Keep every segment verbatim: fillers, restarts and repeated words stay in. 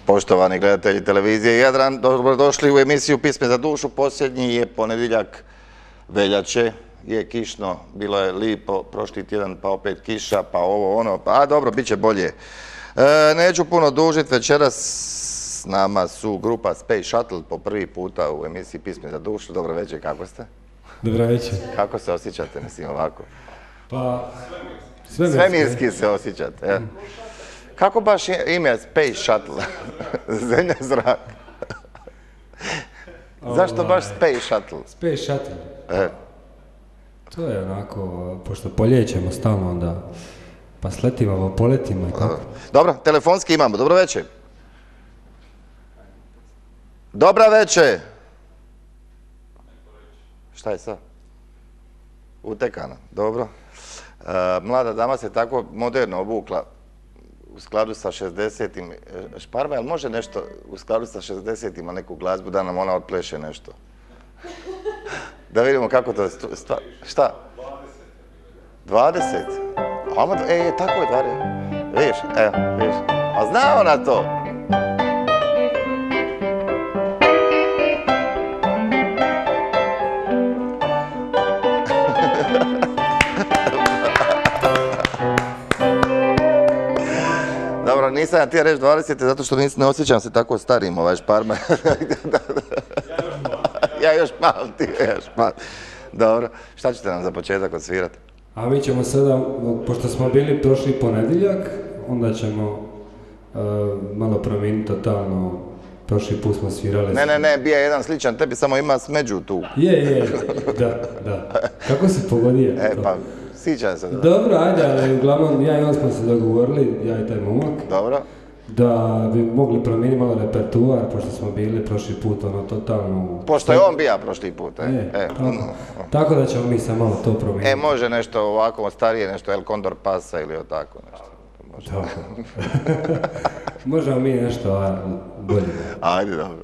Poštovani gledatelji televizije Jadran, dobrodošli u emisiju Pisme za dušu. Posljednji je ponedjeljak veljače, je kišno, bilo je lipo, prošli tjedan pa opet kiša, pa ovo ono, pa dobro, bit će bolje. E, neću puno dužiti, večeras s nama su grupa Space Shuttle po prvi puta u emisiji Pisme za dušu. Dobro večer, kako ste? Dobro večer. Kako se osjećate, mislim ovako? Pa, svemirski. Svemirski se osjećate, ja. Kako baš ime Space Shuttle? Zemlja, zrak. Zašto baš Space Shuttle? Space Shuttle? E. To je onako, pošto poljećemo stalno onda, pa sletimo, pa poletimo i tako. Dobro, telefonski imamo. Dobro večer. Dobra večer. Šta je sad? Utekana, dobro. Mlada dama se tako moderno obukla u skladu sa šezdesetim. Šparva, jel može nešto u skladu sa šezdesetima neku glazbu da nam ona otpleše nešto? Da vidimo kako to... Šta? dvadeset. E, tako je, dvadeset. Viš, evo, viš. A zna ona to? Dobro, nisam ja ti reći dvadeset, zato što ne osjećam se tako starim, ovaj Šparma. Ja još pamtim, ja još pamtim. Dobro, šta ćete nam za početak odsvirati? A mi ćemo sada, pošto smo bili prošli ponedjeljak, onda ćemo malo promijeniti totalno. Prošli put smo svirali... Ne, ne, ne, bija jedan sličan tebi, samo ima smeđu tu. Je, je, da, da. Kako si pogodio? E, pa, sjećam se. Dobro, ajde, ali uglavnom, ja i on smo se dogovorili, ja i taj momak. Dobro. Da bi mogli promijeniti malo repertuar, pošto smo bili prošli put, ono, totalno... Pošto je on bija prošli put, e. E, tako da ćemo mi sad malo to promijeniti. E, može nešto ovako starije, nešto El Condor Pasa ili tako nešto. Dobro. Možemo mi nešto bolje. Ajde, dobro.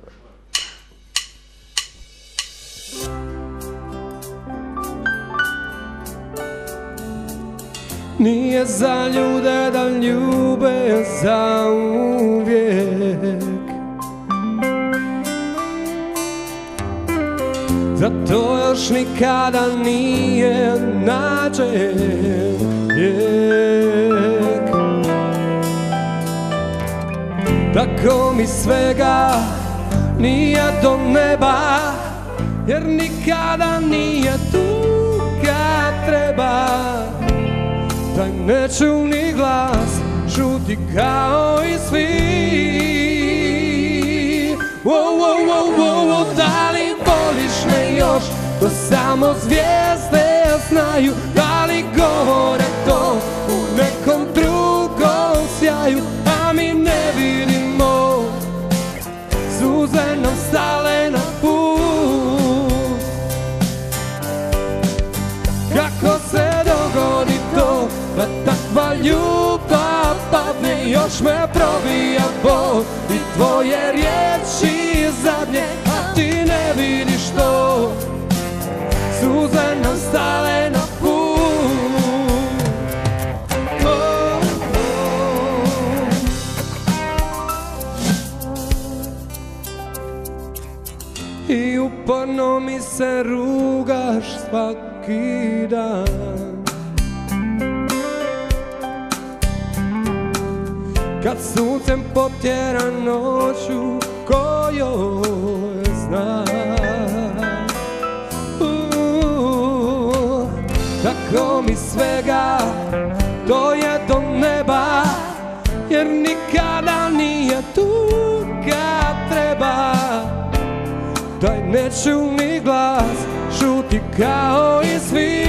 Nije za ljude da ljube za uvijek, zato još nikada nije nađen lijek. Tako mi svega nije do neba, jer nikada nije tu kad treba. Taj nečuvni glas šuti kao i svi. Wow, wow, wow, wow, wow, da li voliš me još? To samo zvijezde znaju. Da li govore to u nekom drugom sjaju? A mi ne vidimo, suze nam stale na put. Kako se dogodi to da takva ljubav padne, još me probija bol i tvoje riječi zadnje, a ti ne vidiš to, suze nam stale na put. Oh, oh. I uporno mi se rugaš svaki dan, kad suncem potjera noću kojoj znam. Uh, tako mi svega, to je do neba, jer nikada nije tu kad treba. Taj nečuvni glas šuti kao i svi.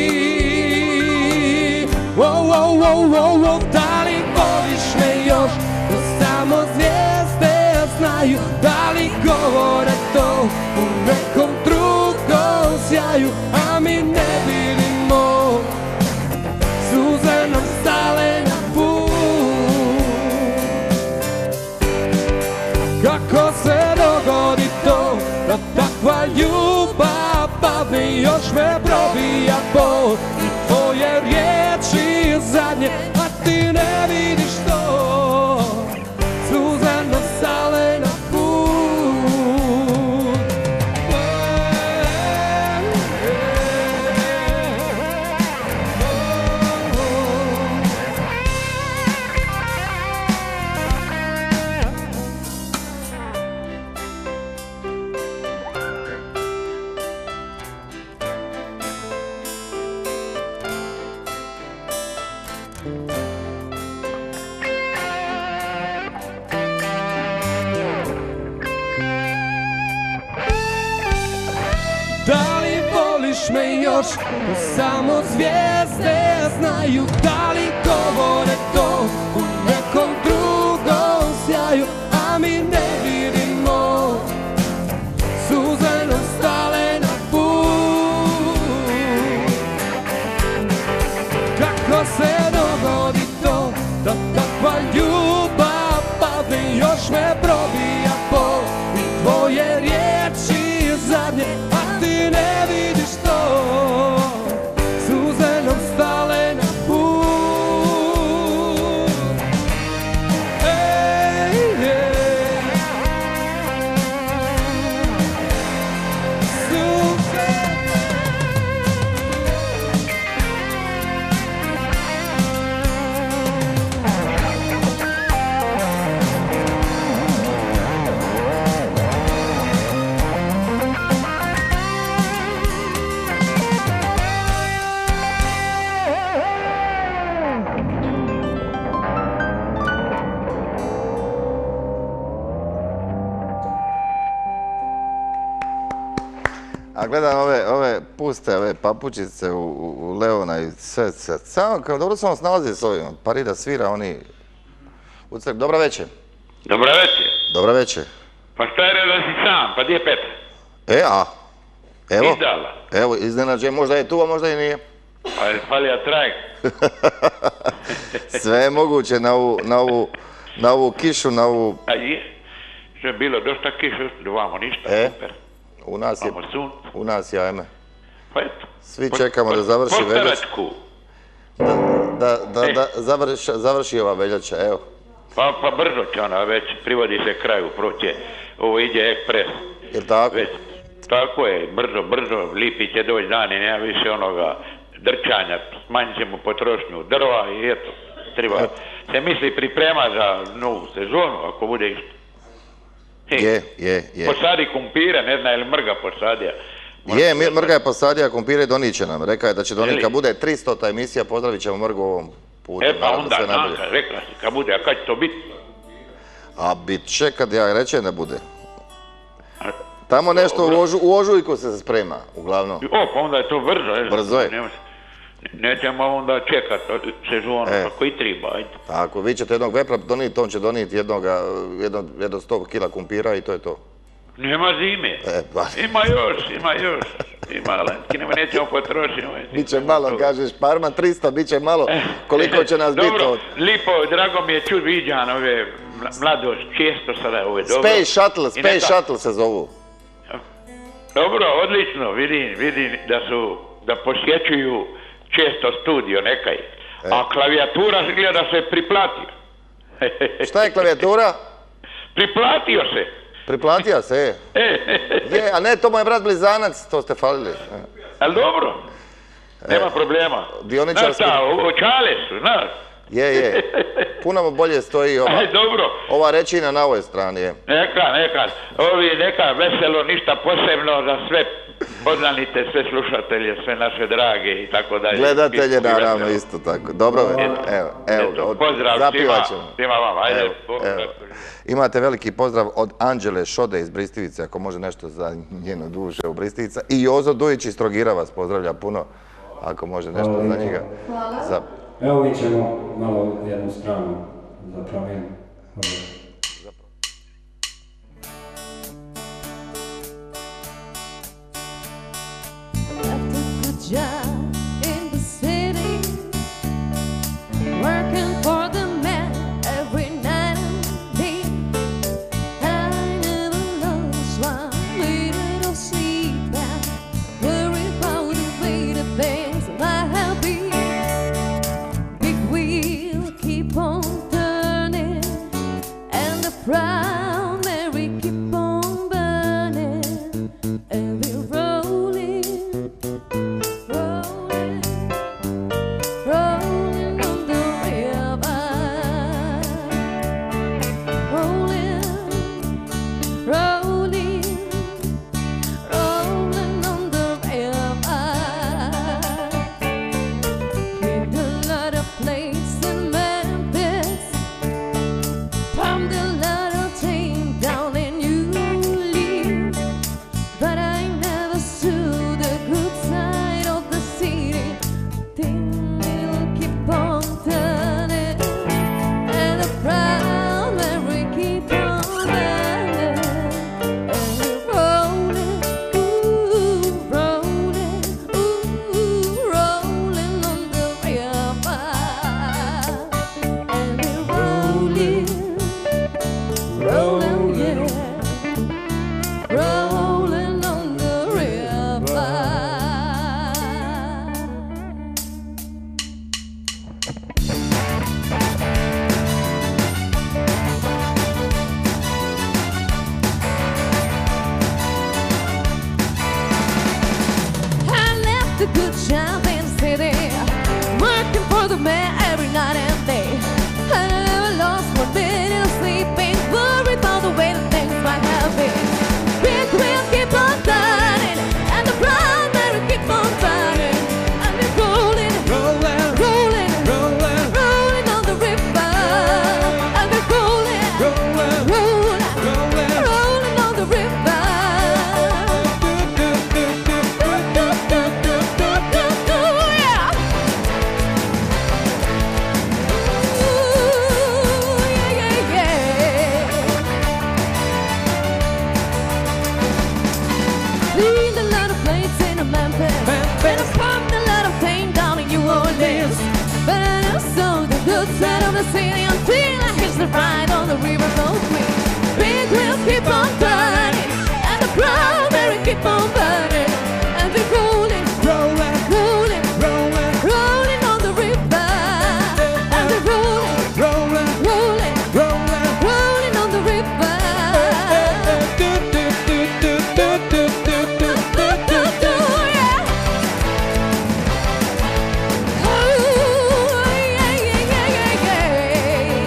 Wow, wow, wow, wow, wow, da li voliš me još? To samo zvijezde znaju. Da li govore to u nekom drugom sjaju? A mi ne vidimo, suze nam stale na put. Kako se dogodi to da takva ljubav padne, još me probija bol i tvoje riječi zadnje, a ti ne vidiš to, suze nam stale voliš me još, to samo zvijezde znaju. Da li govore to u nekom drugom sjaju, a mi ne vidimo, suze nam stale na put. Kako se dogodi to, da takva ljubav padne, još me probija bol i tvoje riječi zadnje, a ti ne vidiš to, suze nam stale na put. Ej, ej. Suze. A gledam ove, ove puste, ove papučice u, u, u Leona i sve, sve. Samo, kao dobro sam snalazi s ovim. Parida svira, oni u crk. Dobra večer. Dobra večer. Dobra večer. Pa šta je da si sam, pa gdje je Petar? E, a? Evo. Izdala. Evo, iznenađe, možda je tu, a možda i nije. Pa je falija trajk. Sve je moguće na ovu, na ovu, na ovu kišu, na ovu... A je? Što je bilo dosta kiša, dovamo ništa, E? super. U nas je, Vamo sun. u nas je, ajme. Pa eto. Svi čekamo da završi veljača. Postaračku. Da, da, da, E. da završi, završi ova veljača, evo. Pa, pa brzo će ona već, privodi se kraju, proće. Ovo ide ekspres. Jel tako? Već. Tako je, brzo, brzo, lipi će doći dan i nema više onoga drčanja, smanjit ćemo potrošnju drva i eto, treba se misli priprema za novu sezonu, ako bude isto. Je, je, je. Posadi kumpire, ne zna je li mrga posadija. Je, mi- Mrga je posadio kumpire i donijet će nam. Rekao je da će donijeti, Jeli? kad bude tristota emisija, pozdravit ćemo Mrgu ovom putu. E pa naravno, onda, sve najbolje. Nanka, rekla si, kad bude, a kad će to biti? A bit će kad ja rečem da bude. Tamo nešto u, ožu, u ožujku se sprema, uglavnom. O, pa onda je to brzo. je. Brzo je. Nema- Nećemo onda čekat sezonu, E. kako i treba, ajde. Tako, vi ćete jednog vepra donijeti, on će donijeti jednoga, jedno, jedno sto kila kumpira i to je to. Nema zime. E, ba. Ima još, ima još. Ima, Lenski, nema, nećemo potrošiti. Biće malo, kažeš, Parma tristo, bit će malo. Koliko će nas biti Dobro, od... lipo, drago mi je čut viđan ove mla- mladost, često sada ove dobro. Space Shuttle, I Space neka- Shuttle se zovu. Dobro, odlično, vidim, vidim da su, da posjećuju često studio nekaj. A klavijatura se gleda da se priplatio. Šta je klavijatura? Priplatio se. Priplatija se, e. Je, a ne, to moj brat blizanac, to ste falili. Ali dobro, nema problema. dioničarski- Znaš šta, o- očale su, znaš. Je, je. Puno mu bolje stoji ova, Aj, dobro, ova rečina na ovoj strani. Je. neka, neka, ovi neka veselo, ništa posebno za sve poznanite, sve slušatelje, sve naše drage i tako dalje. Gledatelje I naravno veselo. isto tako. Dobro, evo, evo, evo, Eto, od- pozdrav zapivat svima, ćemo. svima vama, ajde. Evo, pozdrav. evo. Imate veliki pozdrav od Anđele Šode iz Bristivice, ako može nešto za njenu dušu u Bristivica. I Jozo Dujić iz Trogira vas pozdravlja puno, ako može nešto Hvala za lijepo. njega. Za... Evo mi ćemo malo jednu stranu za promjenu. Left a good job in the city, working for the man every night and day. I never lost one minute of sleep and worry about the way the things might be. Big wheel keep on turning me every night and day. I never lost one minute of sleeping, worried about the way that things might have been. Big wheels keep on turning, and the primary keep on burning, and we're rolling, Rolling, rolling, rolling, rolling on the river, and we're rolling, rolling, rolling, rolling. rolling on the river. Yeah. Ooh, yeah, yeah, yeah. Cleaned a lot of plates in a Memphis, and I pumped a lot of pain down in New Orleans. But I never saw the good side of the city until I hitched the ride on the river Gold Queen. Big wheels keep on turning, and the primary keep on burning, and we're rolling, Rolling, rolling, rolling, rolling on the river, and we're rolling, rolling, rolling, rolling. rolling on the river. Do, do, do, do, do, do, do, do, do, do, do. Yeah. Oh, yeah, yeah, yeah, yeah, yeah.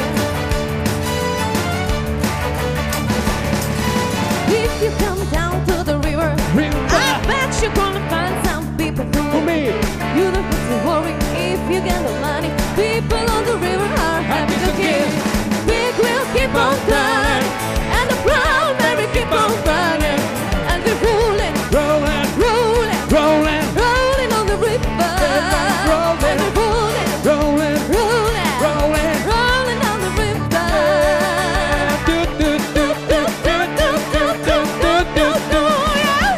If you come down to the river, River. I bet you're gonna find some people who For me. You don't have to worry if you get the money. People on the river are happy to give. Big wheels keep on turning, and the primary keep on burning, and we're rolling, Rolling, rolling, rolling, rolling on the river, Rolling. and we're rolling, rolling, rolling, rolling. rolling on the river. Do, do, do, do, do, do, do, do, do, do, do. Yeah.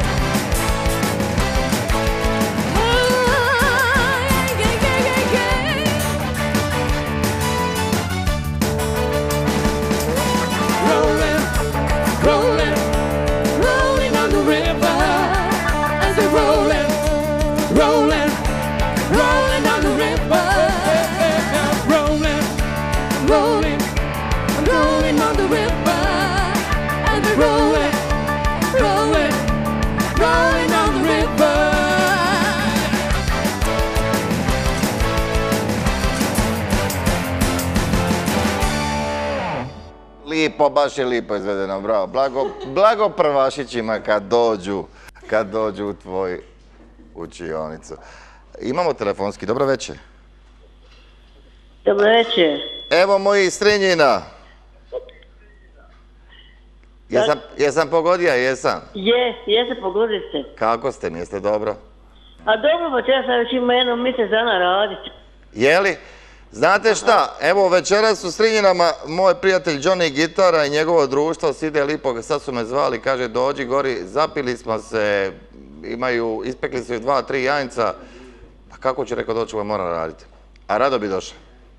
Oh, yeah, yeah, yeah, yeah, yeah. Rolling, rolling, Rolling on the river, as we're rolling, rolling, rolling on the river, rolling, rolling, rolling on the river, as we're rolling, rolling, rolling on the river. Lipo, baš je lipo izvedeno, bravo. Blago, blago prvašićima kad dođu, kad dođu u tvoj učionicu. Imamo telefonski, dobro večer. Dobro večer. Evo moji iz Strenjina. Jesam, jesam pogodio, jesam. Je, jeste pogodite. Kako ste, mi jeste dobro? A dobro, pa ja sam već ima jedno mjesec dana radit. Jeli? Znate šta, evo večeras u Strinjinama moj prijatelj Johnny Gitara i njegovo društvo Side Lipo, sad su me zvali, kaže dođi gori, zapili smo se, imaju, ispekli su dva, tri janjca, pa kako ću rekao doći, moram raditi. A rado bi došao.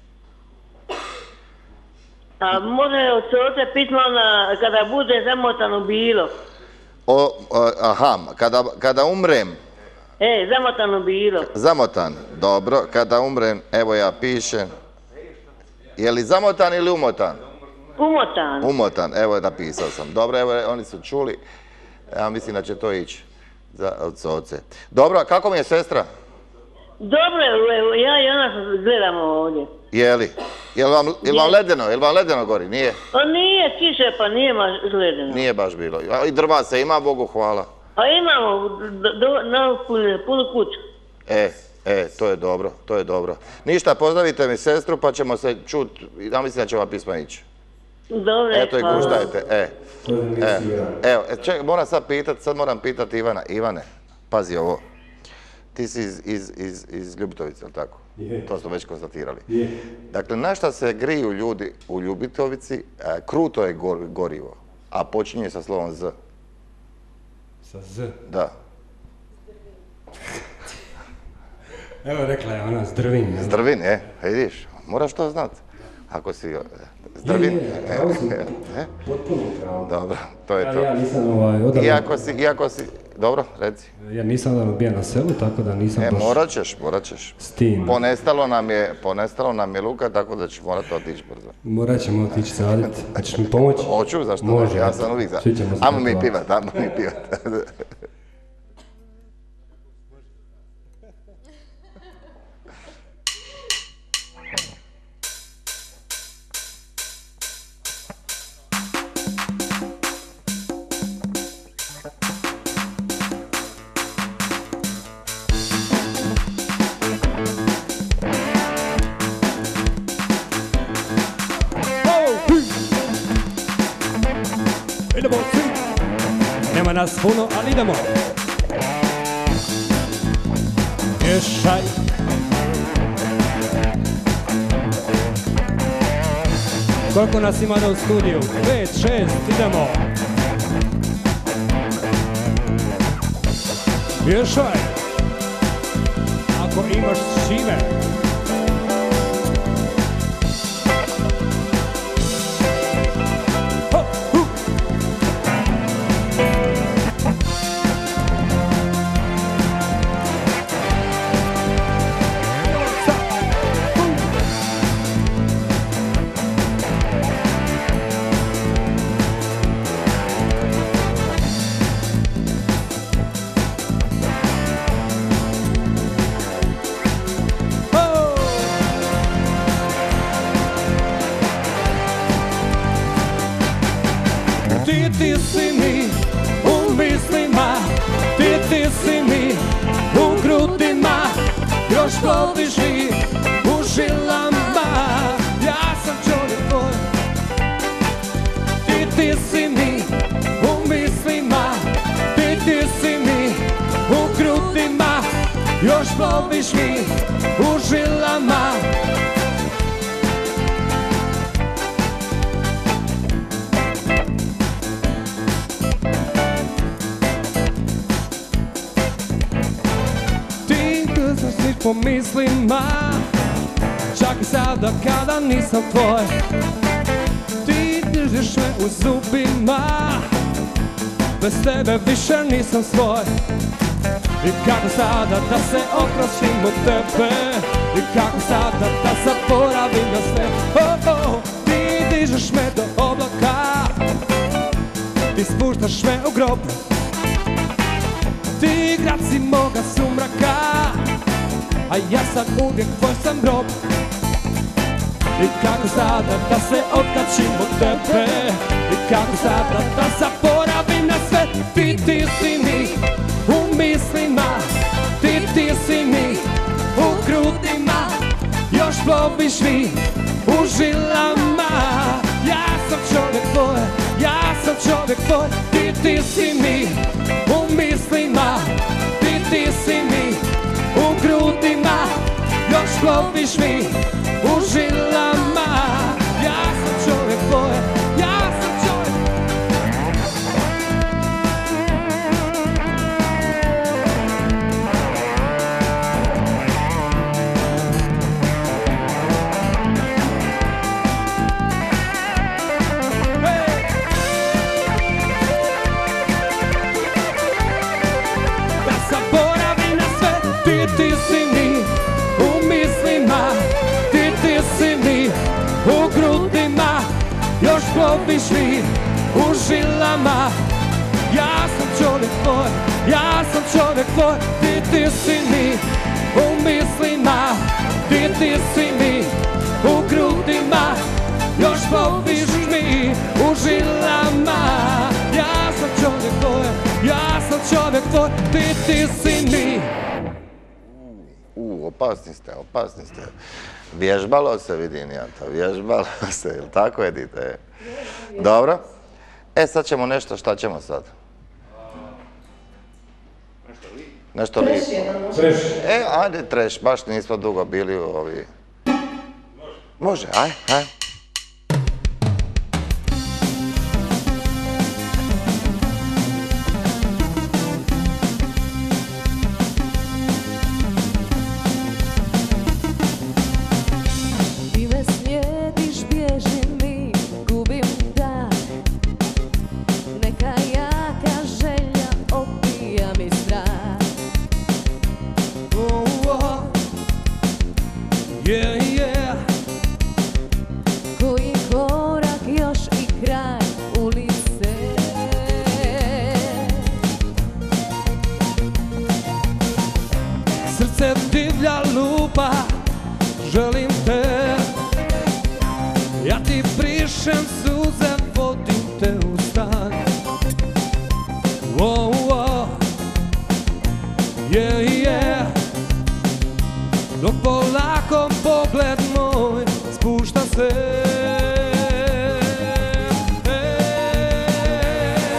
A može od sorte pismana kada bude zamotano bilo. O, o, aha, kada, kada umrem, E, zamotano bilo. zamotan, dobro, kada umrem, evo ja pišem. Je li zamotan ili umotan? Umotan. Umotan, evo napisao sam. Dobro, evo oni su čuli, ja mislim da će to ići za, od soce. Dobro, a kako mi je sestra? Dobro, evo, ja i ona gledamo ovdje. Je li? Jel vam, jel vam Je. ledeno? Jel vam ledeno gori? Nije? Pa nije kiše, pa nije baš gledano. Nije baš bilo. A i drva se ima, Bogu hvala. A imamo do, do, na punu, punu kuću. E, e, to je dobro, to je dobro. Ništa, pozdravite mi sestru pa ćemo se čut, ja mislim da će vam pisma ići. Dobro, Eto i hvala. guštajte, e. To je E, misija. evo, e, ček, moram sad pitat, sad moram pitat Ivana. Ivane, pazi ovo. Ti si iz, iz, iz, iz Ljubitovice, jel tako? Je. To smo već konstatirali. Je. Dakle, na šta se griju ljudi u Ljubitovici, e, kruto je gor, gorivo, a počinje sa slovom Z. Sa Z. Da. Evo rekla je ona zdrvin. jel? Zdrvin, e, vidiš, moraš to znat. Ako si e, zdrvin, Je, je, e, pravo sam. e, Potpuno pravo. dobro, to je Ja, to. ja nisam ovaj, odavno, Iako si, iako si, dobro, reci. ja nisam odavno bio na selu, tako da nisam E, baš morat ćeš, morat ćeš. s tim. Ponestalo nam je, ponestalo nam je luka, tako da ćeš morat otići brzo. Morat ćemo otići sadit. Hoćeš mi pomoći? Hoću, zašto Može, ne? Ja eto. sam uvijek za. Svi ćemo se Ajmo mi tako. pivat, ajmo mi pivat. borci. Nema nas puno, ali idemo. Miješaj. Koliko nas ima da u studiju? Pet, šest, idemo. Miješaj. Ako imaš s čime. Ti, ti si mi u mislima, ti, ti si mi u grudima, još ploviš mi u žilama, ja sam čovjek tvoj. Ti, ti si mi u mislima, ti, ti si mi u grudima, još ploviš mi u žilama. Po mislima, čak i sada kada nisam tvoj. Ti držiš me u zubima, bez tebe više nisam svoj. I kako sada da se oproštim od tebe, i kako sada da zaboravim na sve. Oh, oh, ti dižeš me do oblaka, ti spuštaš me u grob. Ti grad si moga sumraka, a ja sam uvijek tvoj sam rob. I kako sada da se otkačim od tebe, i kako sada da zaboravim na sve. Ti, ti si mi u mislima, ti, ti si mi u grudima, još ploviš mi u žilama. Ja sam čovjek tvoj, ja sam čovjek tvoj. Ti, ti si mi u mislima, ti, ti si mi u grudima, još ploviš mi u žilama. Ja sam čovjek tvoj, ja sam čovjek. Hey! Da zaboravim na sve, ti, ti si mi u mislima, ti, ti si mi u grudima, još ploviš mi u žilama. Ja sam čovjek tvoj, ja sam čovjek tvoj. Ti, ti si mi u mislima, ti, ti si mi u grudima, još ploviš mi u žilama. Ja sam čovjek tvoj, ja sam čovjek tvoj. Ti, ti si mi. U, opasni ste, opasni ste. Vježbalo se, vidim ja to, vježbalo se, jel tako Edite? Dobro. E, sad ćemo nešto, šta ćemo sad? Nešto li? Treš. E, ajde treš, baš nismo dugo bili u ovi... Može, aj, aj. Ti me slijediš, bježi mi, gubim dah. Neka jaka želja opija mi strah. Oh, oh. Yeah, yeah. Koji korak još i kraj ulice. Srce divlja lupa, želim te. Ja ti brišem suze, vodim te u stan. Oh, oh. Yeah, yeah. Dok polako pogled moj spušta se.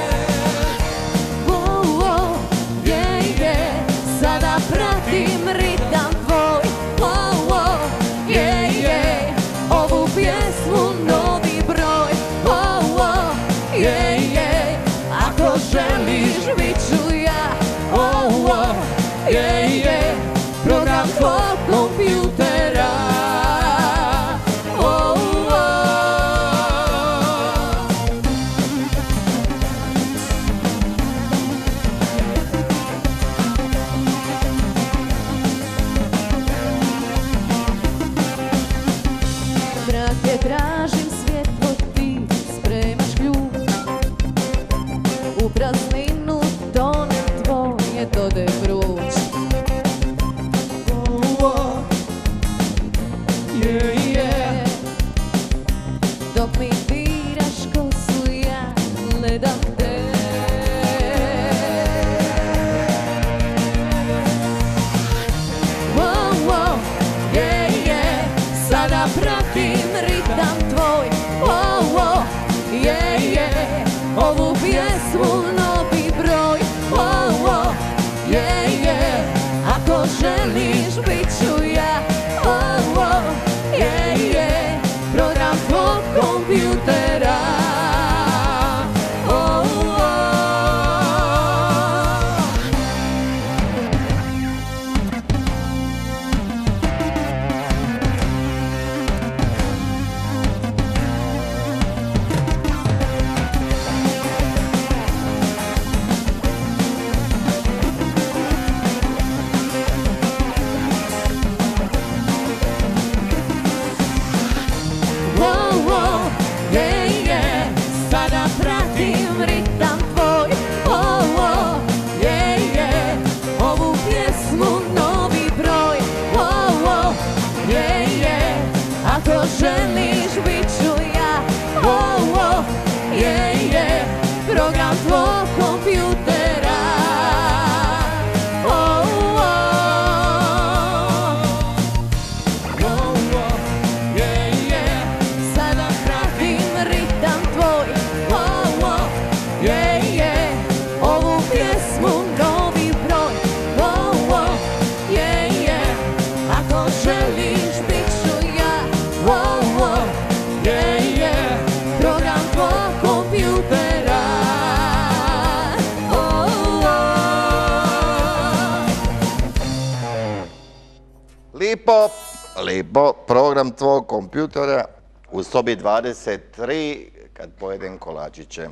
Lipo, lipo, program tvog kompjutera u sobi dvadeset tri kad pojedem kolačiće.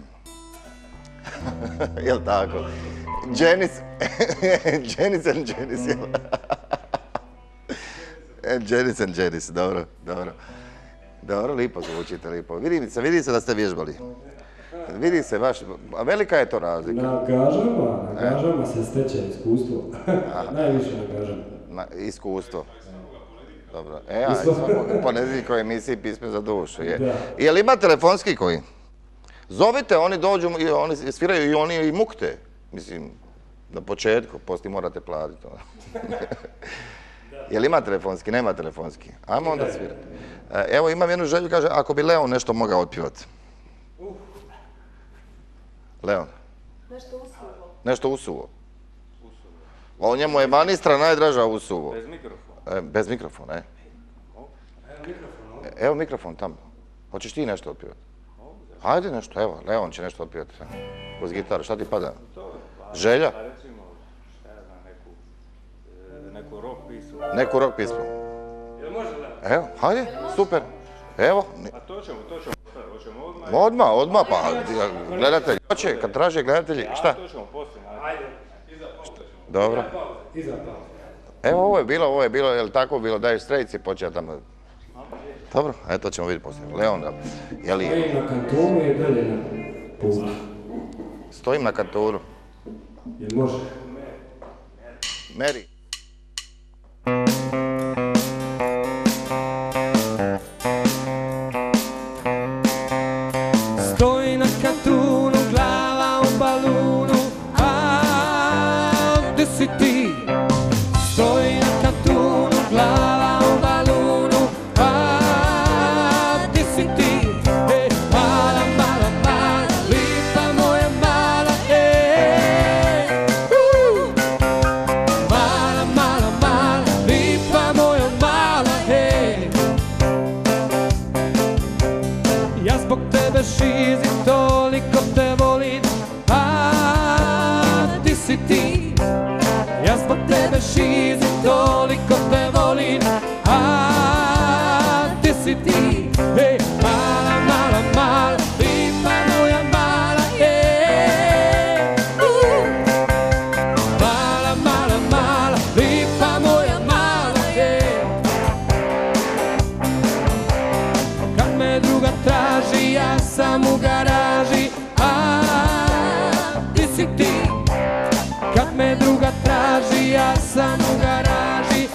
Jel' tako? Dženis, Dženis and Dženis, jel'? Dženis and Dženis, dobro, dobro. Dobro, lipo zvučite, lipo. Vidi se, vidi se da ste vježbali. Vidi se baš, a velika je to razlika. Na gažama, na gažama se steče iskustvo. Najviše na gažama. Na, iskustvo. Dobro. E, ja, u ponedjeljkoj emisiji Pisme za dušu. Je. Je li ima telefonski koji? Zovite, oni dođu, i oni sviraju i oni i mukte. Mislim, na početku, poslije morate platiti. Je li ima telefonski? Nema telefonski. Ajmo onda svirati. Evo, imam jednu želju, kaže, ako bi Leon nešto mogao otpivati. Leon. Nešto usuvo. Nešto usuvo. O njemu je manistra najdraža usuvo. Bez mikrofona. E, bez mikrofona, e. Evo mikrofon. Evo mikrofon tamo. Hoćeš ti nešto otpivati? Hajde nešto, evo, Leon će nešto otpivati. Uz gitaru, šta ti pada? Želja? A recimo, šta ja znam, neku, neku rock pismu. Neku rock pismu. Jel može Leon? Evo, hajde, super. Evo. A to ćemo, to ćemo, hoćemo odmah. Odmah, odmah, pa gledatelji. Hoće, kad traže gledatelji, šta? A to ćemo poslije. Ajde. Dobro. Iza pauze. Evo, ovo je bilo, ovo je bilo, je li tako bilo, Dire Straits i počeo tamo. Dobro, eto to ćemo vidjeti poslije. Leon, je li... Stojim na kantonu i dalje na putu. Stojim na kantonu. Jel može? Meri. Stoji na kantunu, glava u balunu, a gdje si ti? Stoji na kantunu, glava u balunu, a gdje si ti? E, mala, mala, mala, lipa moja mala, e, uh. Mala, mala, mala, lipa moja mala, e. Ja zbog tebe šizim, toliko te volim, a ti si ti. Ja zbog tebe šizim, toliko te volim, a ti si ti. Ej, mala, mala, mala, lipa moja mala, ej, uh. Mala, mala, mala, lipa moja mala, ej. Kad me druga traži, ja sam u garaži, a ti si ti. Kad me druga traži, ja sam u garaži,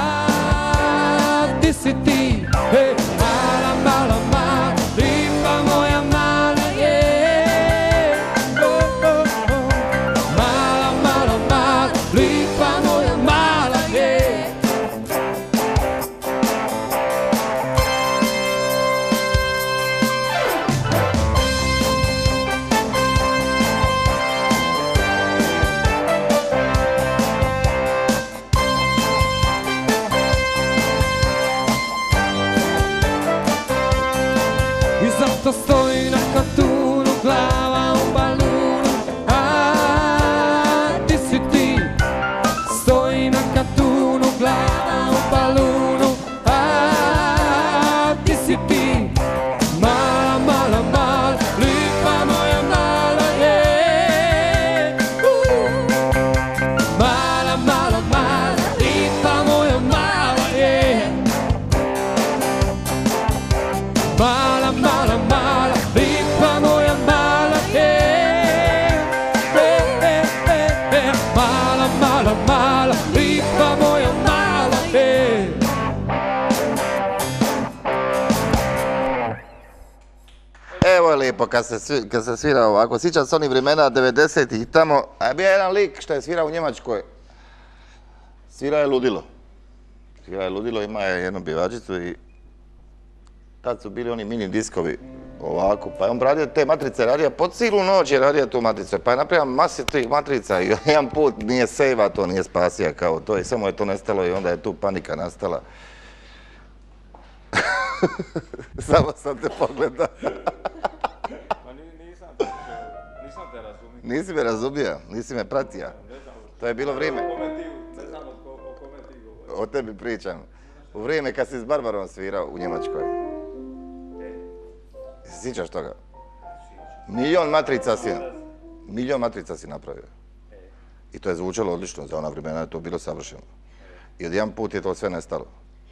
a ti si ti. Ej, mala, mala, mala, lipa moja mala, je. Oh, oh, oh. Mala, mala, mala, lipa moja mala, je. I zato stoji na kantunu, glava u balunu, a ti si ti. Stoji na kantunu, glava u balunu, a ti si ti. Mala, mala, mala, lipa moja mala, je. Uh. Mala, mala, mala, lipa moja mala, je. Mala, mala, mala, lipa moja mala, je. E, e, e, e. Mala, mala, mala, lipa moja mala, je. Evo je lijepo kad se, svi- kad se svira ovako. Sjećam se onih vremena devedesetih tamo, a bio je jedan lik što je svirao u Njemačkoj. Svirao je ludilo. Svirao je ludilo, ima je jednu pjevačicu i tad su bili oni mini diskovi ovako, pa je on radio te matrice, radio po cijelu noć je radio tu matrice, pa je napravio masi tih matrica i jedan put nije sejva, to nije spasija kao to i samo je to nestalo i onda je tu panika nastala. Samo sam te pogledao. Ma ni- nisam, te- nisam te razumio. Nisi me razumio, nisi me pratio. Ne znam, To je bilo vrijeme. o kome ti, ne znam o ko- o kome ti govoriš. O tebi pričam. U vrijeme kad si s Barbarom svirao u Njemačkoj. Se sjećaš toga? Milion matrica si, milion matrica si napravio. I to je zvučalo odlično, za ona vremena je to bilo savršeno. I od jedan put je to sve nestalo.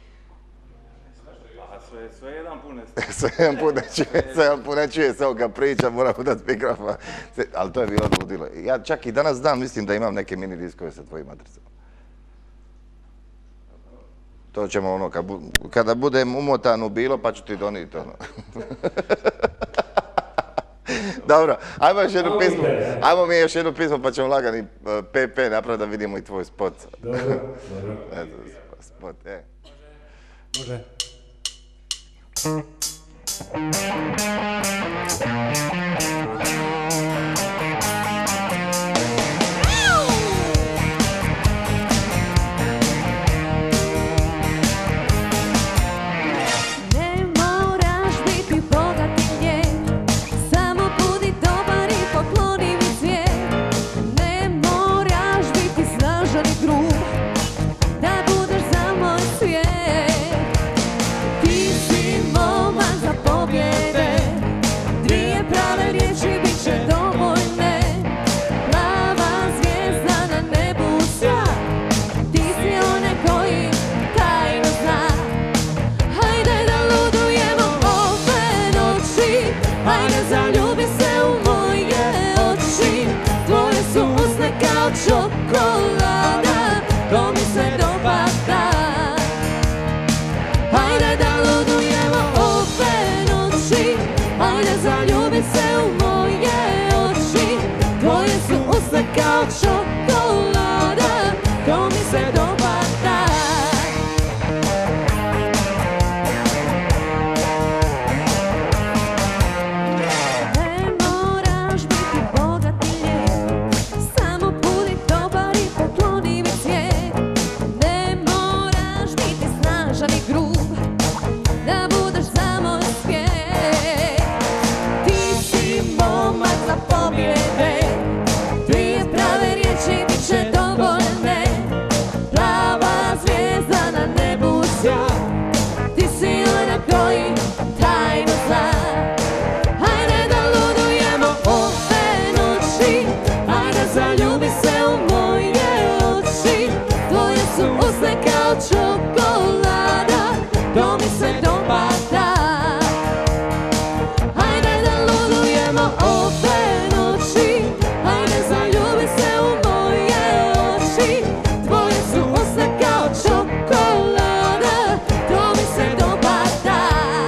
Sve, sve jedan put nestalo. Sve jedan put ne čuje, sve jedan put ne čuje se kad priča, moram udati mikrofon. Ali to je bilo ludilo. Ja čak i danas znam, mislim da imam neke mini diskove sa tvojim matricama. To ćemo ono, kada budem umotan u bilo, pa ću ti doniti ono. Dobro, ajmo još jednu pismu. Ajmo mi još jednu pismu pa ćemo lagani P P napraviti da vidimo i tvoj spot. Dobro, dobro. Eto, spot, e. Može. Ne moraš biti bogat i lijep, samo budi dobar i pokloni mi cvijet. Ne moraš biti snažan i grub, da budeš za moj svijet. Ti si momak za pobjede, dvije prave riječi bit će dovoljne. Plava zvijezda na nebu sja, ti si onaj koji tajno zna. Hajde da ludujemo ove noći, hajde zaljubi se u moje oči. Tvoje su usne kao čokolada, to mi se dopada. Hajde da ludujemo ove noći, hajde zaljubi se u moje oči. Tvoje su usne kao čokolada, to mi se dopada. Ne moraš biti bogat i lijep, samo budi dobar i pokloni mi cvijet. Ne moraš biti snažan i grub, da budeš za moj svijet. Ti si momak za pobjede, dvije prave riječi bit će dovoljne. Plava zvijezda na nebu sja, ti si onaj koji tajno zna. Hajde da ludujemo ove noći, hajde zaljubi se u moje oči. Tvoje su usne kao čokolada, to mi se dopada. Hajde da ludujemo ove noći, hajde zaljubi se u moje oči. Tvoje su usne kao čokolada, to mi se dopada.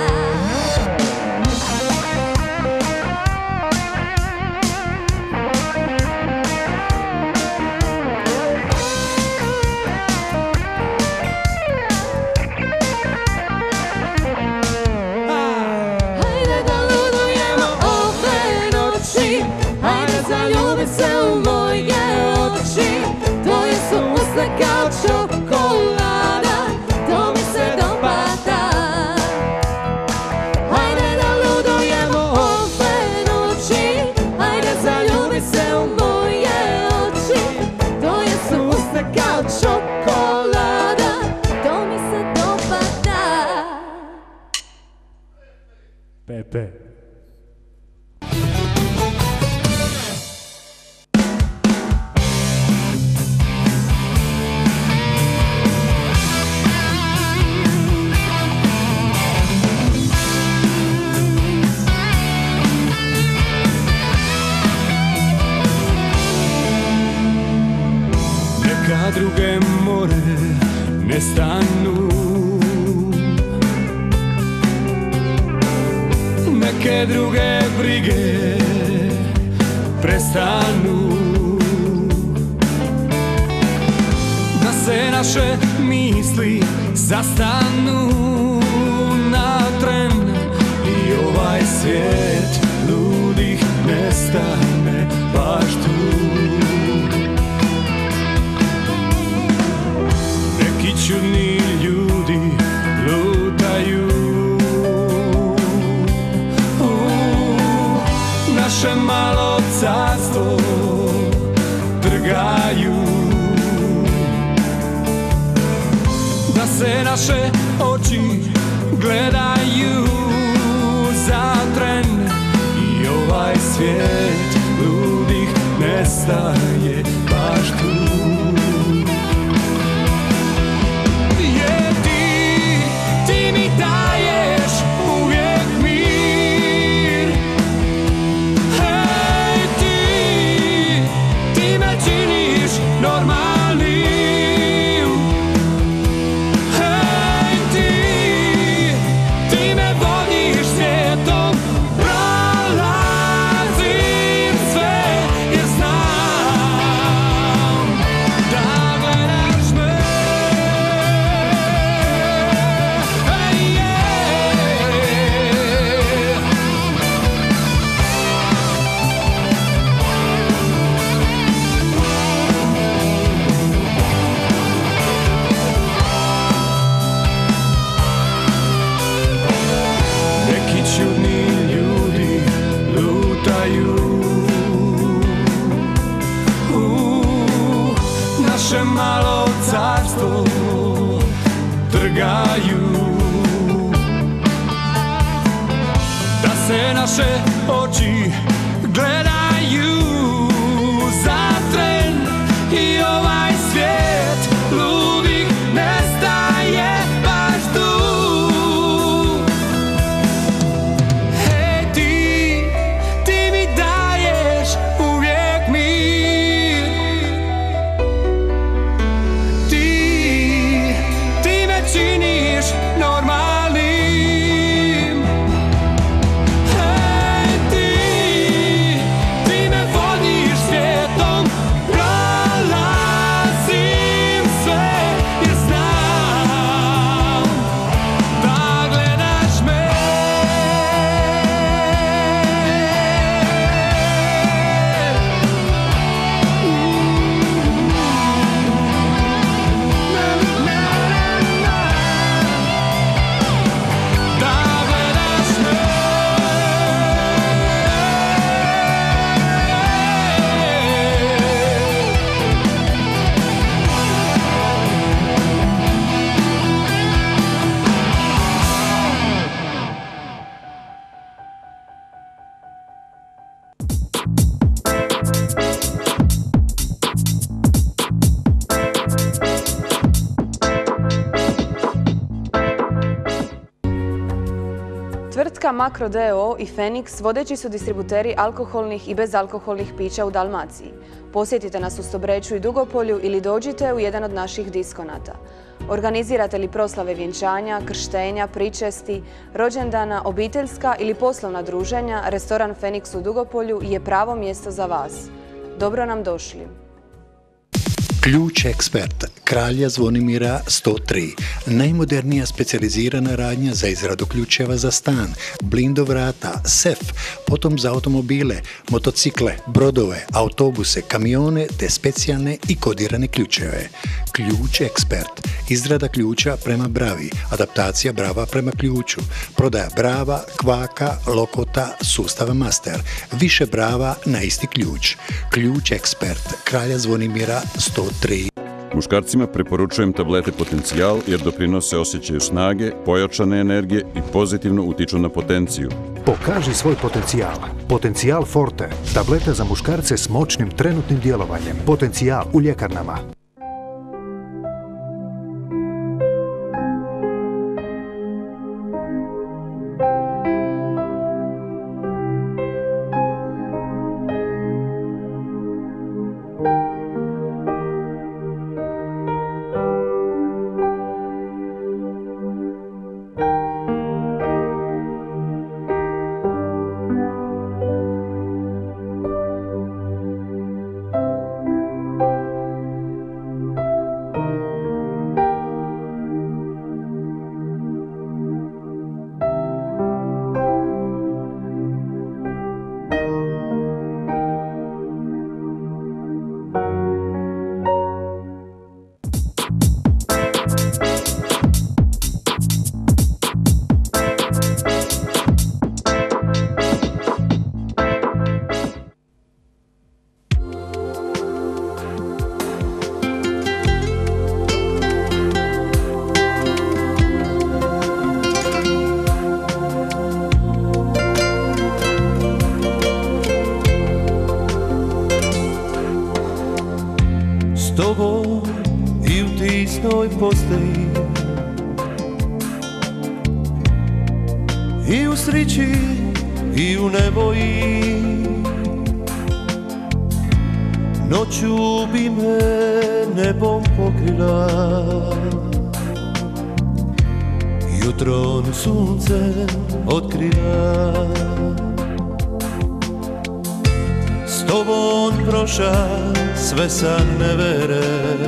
Hajde da ludujemo ove noći, hajde zaljubi se u moje oči. Tvoje su usne kao čokolada, to mi se dopada. Hajde da ludujemo ove noći, hajde zaljubi se u moje oči. Tvoje su usne kao čokolada, to mi se dopada. P P. Neka druge more ne stanu, neke druge brige prestanu, da se naše misli zastanu na tren i ovaj svijet ludih nestane baš tu. Neki čudni ljudi lutaju, naše malo carstvo trgaju, da se naše nestaje baš tu. Jer ti, ti mi daješ uvijek mir. Hej ti, ti me činiš normalnim. Hej ti, ti me vodiš svijetom. Čudni ljudi lutaju u naše malo carstvo trgaju, da se naše oči gledaju za tren i ovaj svijet ludih nestaje baš tu. Tvrtka Makro d o o i Fenix vodeći su distributeri alkoholnih i bezalkoholnih pića u Dalmaciji. Posjetite nas u Stobreću i Dugopolju ili dođite u jedan od naših diskonata. Organizirate li proslave vjenčanja, krštenja, pričesti, rođendana, obiteljska ili poslovna druženja, restoran Fenix u Dugopolju je pravo mjesto za vas. Dobro nam došli. Ključ Ekspert, Kralja Zvonimira sto tri. Najmodernija specijalizirana radnja za izradu ključeva za stan, blindo vrata, sef, potom za automobile, motocikle, brodove, autobuse, kamione te specijalne i kodirane ključeve. Ključ Ekspert, izrada ključa prema bravi, adaptacija brava prema ključu, prodaja brava, kvaka, lokota, sustava master, više brava na isti ključ. Ključ Ekspert, Kralja Zvonimira sto tri. Muškarcima preporučujem tablete Potencijal jer doprinose osjećaju snage, pojačane energije i pozitivno utiču na potenciju. Pokaži svoj potencijal. Potencijal Forte, tableta za muškarce s moćnim trenutnim djelovanjem. Potencijal u ljekarnama. I u srići i u nevolji, noću bi me nebom pokrila, jutrom sunce otkrila. S tobom proša sve san nevere,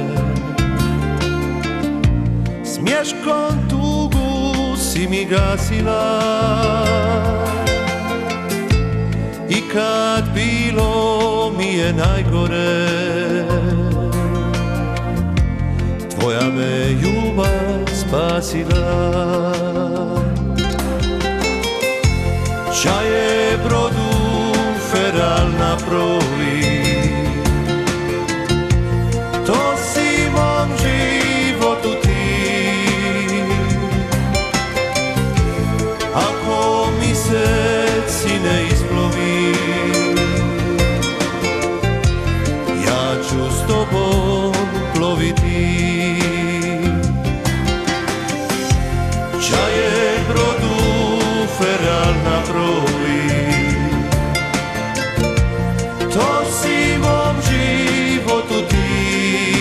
smješkom tugu si mi gasila. I kad bilo mi je najgore, tvoja me ljubav spasila. Čaje brodu feral na provi, to si mom životu ti. Ako mi seci ne isplovi, ja ću s tobom ploviti. Čaje brodu feral na provi, to si mom životu ti.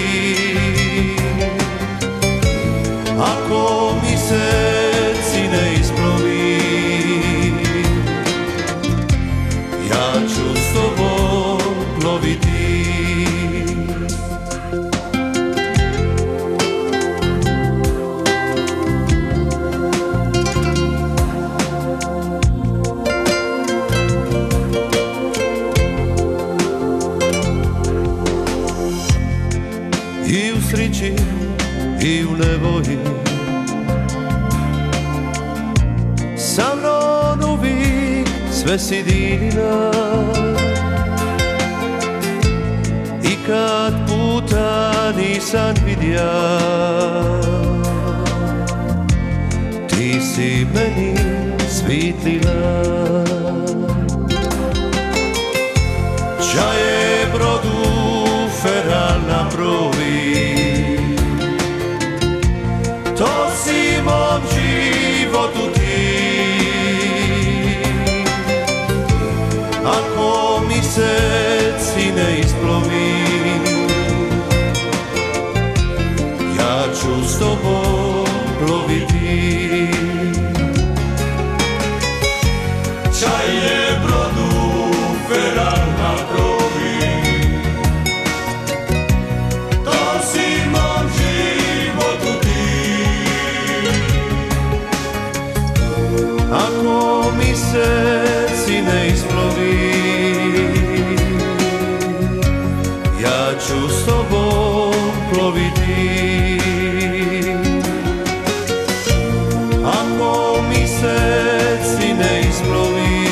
Ako mi seci ne isplovi, ja ću s tobom ploviti. I u srići i u nevolji, sa mnom uvijek sve si divina. I kad puta nisam vidja, ti si meni svitlila. Čaje brodu feral na provi, to si mom životu ti. Ako mi seci ne isplovi, ja ću s tobom ploviti. Čaje brodu feral na provi, to si mom životu ti. Ako mi seci ne isplovi, ja ću s tobom ploviti. Ako mi seci ne isplovi,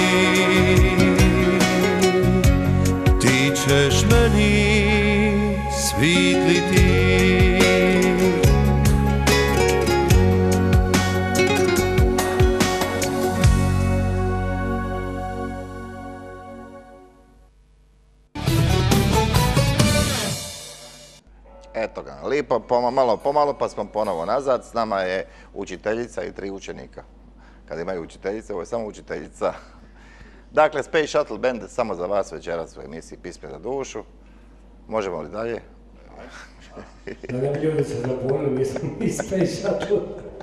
ti ćeš meni svitliti. Eto ga, lipo, pomalo, pomalo pa smo ponovo nazad. S nama je učiteljica i tri učenika. Kad imaju učiteljice, ovo je samo učiteljica. Dakle, Space Shuttle Band samo za vas večeras u emisiji Pisme za dušu. Možemo li dalje? Da ne bi ljudi se zapunili, mi smo mi Space Shuttle.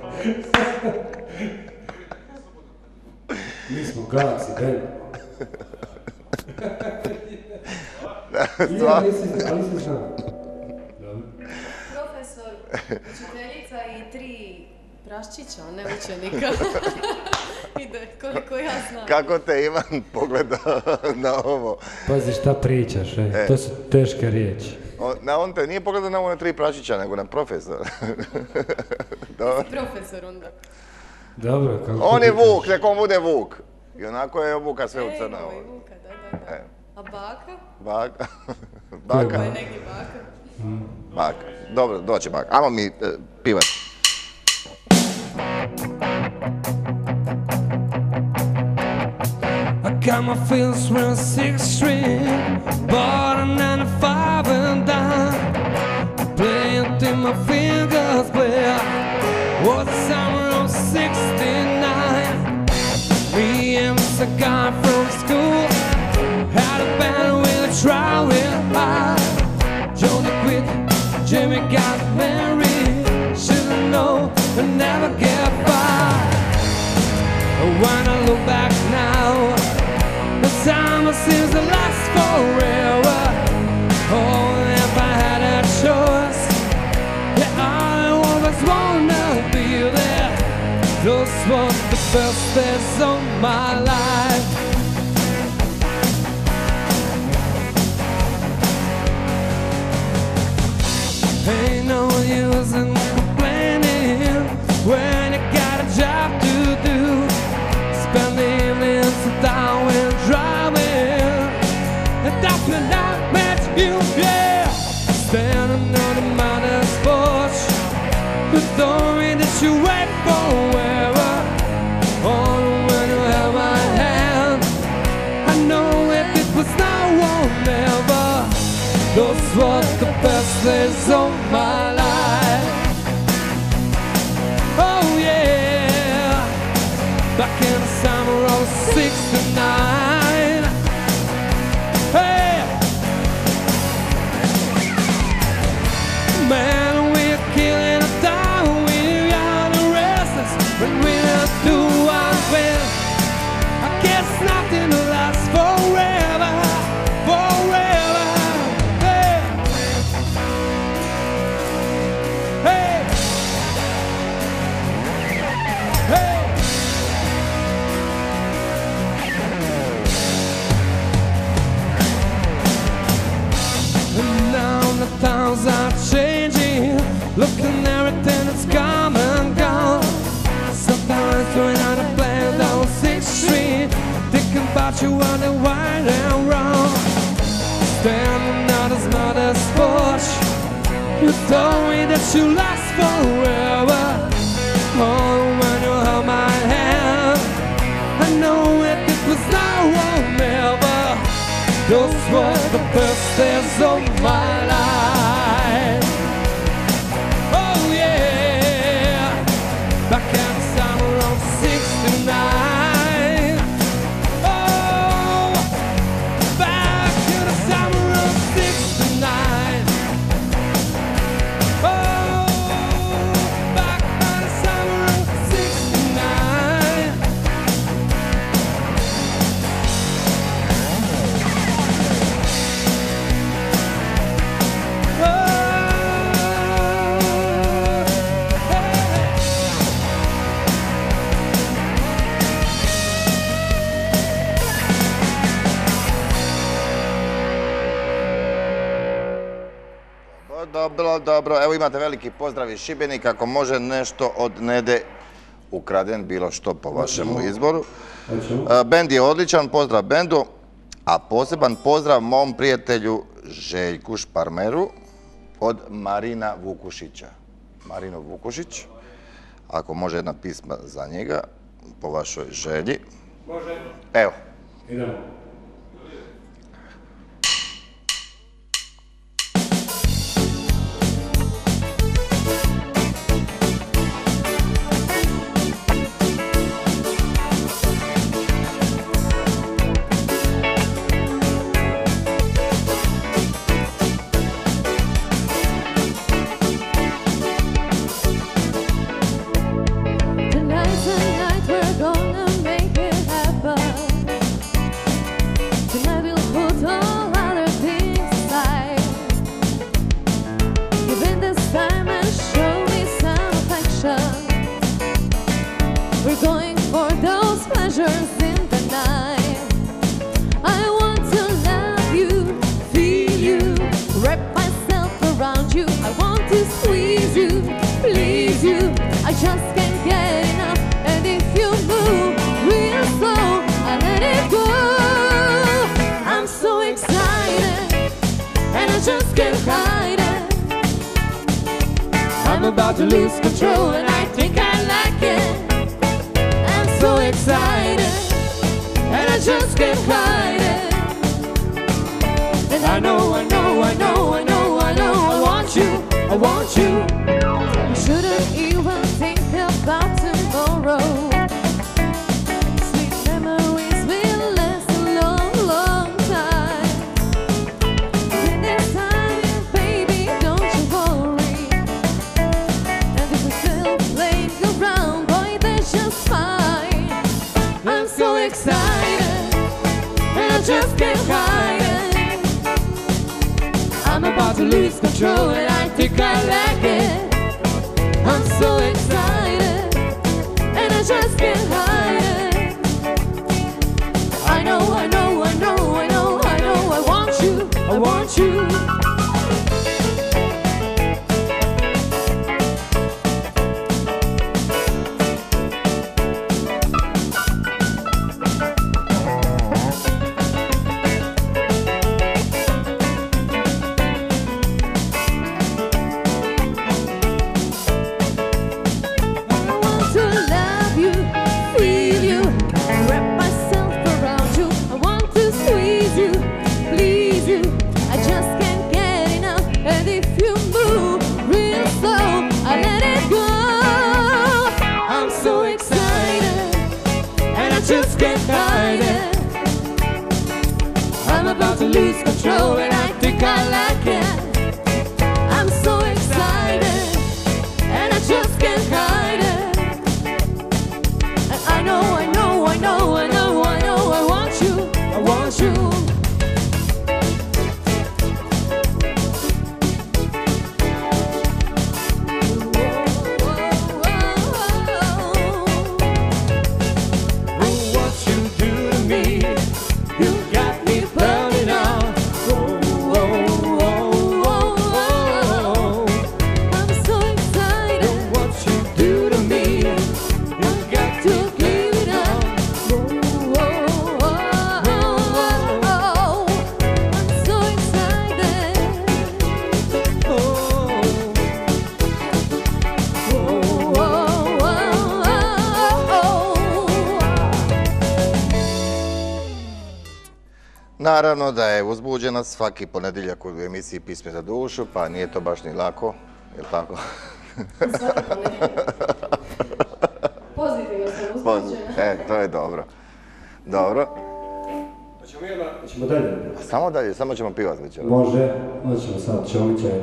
Mi smo Galaxy Band. Ali se znam. Profesor, učiteljica i tri praščića, ne učenika. Ide, koliko ja znam. Kako te Ivan pogleda na ovo? Pazi šta pričaš, ej. E. To su teške riječi. On, na, on te nije pogledao na ovo na tri praščića, nego na profesora. Profesor onda. Dobro, kako... On je Vuk, nek on bude Vuk. I onako je obuka sve u crno. Ej, Vuka, da, da, da. E. A baka? Baka. Baka. Ovo je negdje baka. Mm. Baka. Dobro, doće baka. Ajmo mi uh, pivat. I got my feels real six string, bought a ninety-five and dime, playing through my fingers, well, was the summer of sixty-nine. was a guy from school, had a band with a traveling high. Johnny quit, Jimmy got married. Should've known and never get by. When I look back now, the summer seems to last forever. Oh, if I had a choice, yeah, I always wanna be there. Those were the best days of my life. Ain't no use in complaining when you got a job to do. Spend the evenings down and driving, and that's when I met you, yeah. Standing on the mountain's porch, you told me that you wait forever. Oh, when you held my hand, I know if it was now or never. Those were the best days of my life. Oh yeah, back in the summer of sixty-nine. Hey, man, we're killing a time. We're young and restless, but we don't do our best. I guess nothing will last forever, forever. Hey, hey, hey. And now the times are changing. Looking everything that's come and gone. Sometimes when I'm playing down Sixth Street, thinking about you on the wide and wrong. Standing on his mother's porch, you told me that you last forever. Oh, when you held my hand, I know if it was now or never. Those were the best days of my life. Oh yeah, back in the summer of sixty-nine. Oh, back in the summer of sixty-nine. Oh, back in the summer of sixty-nine. Dobro, dobro. Evo imate veliki pozdrav iz Šibenika. Ako može nešto od Nede ukraden, bilo što po vašemu izboru. Bend je odličan, pozdrav bendu. A poseban pozdrav mom prijatelju Željku Šparmeru od Marina Vukušića. Marino Vukušić, ako može jedna pisma za njega, po vašoj želji. Može. Evo. Idemo. Tonight's the night we're gonna make it happen. Tonight we'll put all other things aside. Give in this time and show me some affection. We're going for those pleasures in the night. I want to love you, feel you, wrap myself around you. I want to squeeze you, please you. I just can't get enough. And if you move real slow, I let it go. I'm so excited, and I just can't hide it. I'm about to lose control, and I think I like it. I'm so excited, and I just can't hide it. And I know, I know, I know, I know, I know, I want you, I want you. You shouldn't even think about tomorrow. Sweet memories will lose control and I think I like it. I'm so excited and I just can't hide it. I know, I know, I know, I know, I know I want you, I want you. Just can't hide it. I'm about to lose control and I think I like it. I'm so excited and I just can't hide it. I know, I know, I know, I know, I know I want you, I want you. Naravno da je uzbuđena svaki ponedjeljak u emisiji Pisme za dušu, pa nije to baš ni lako, je li tako? Pozitivno sam uzbuđena. E, to je dobro. Dobro. Hoćemo dalje? Samo dalje, samo ćemo pivati večera. Može, onda ćemo sad Čovića.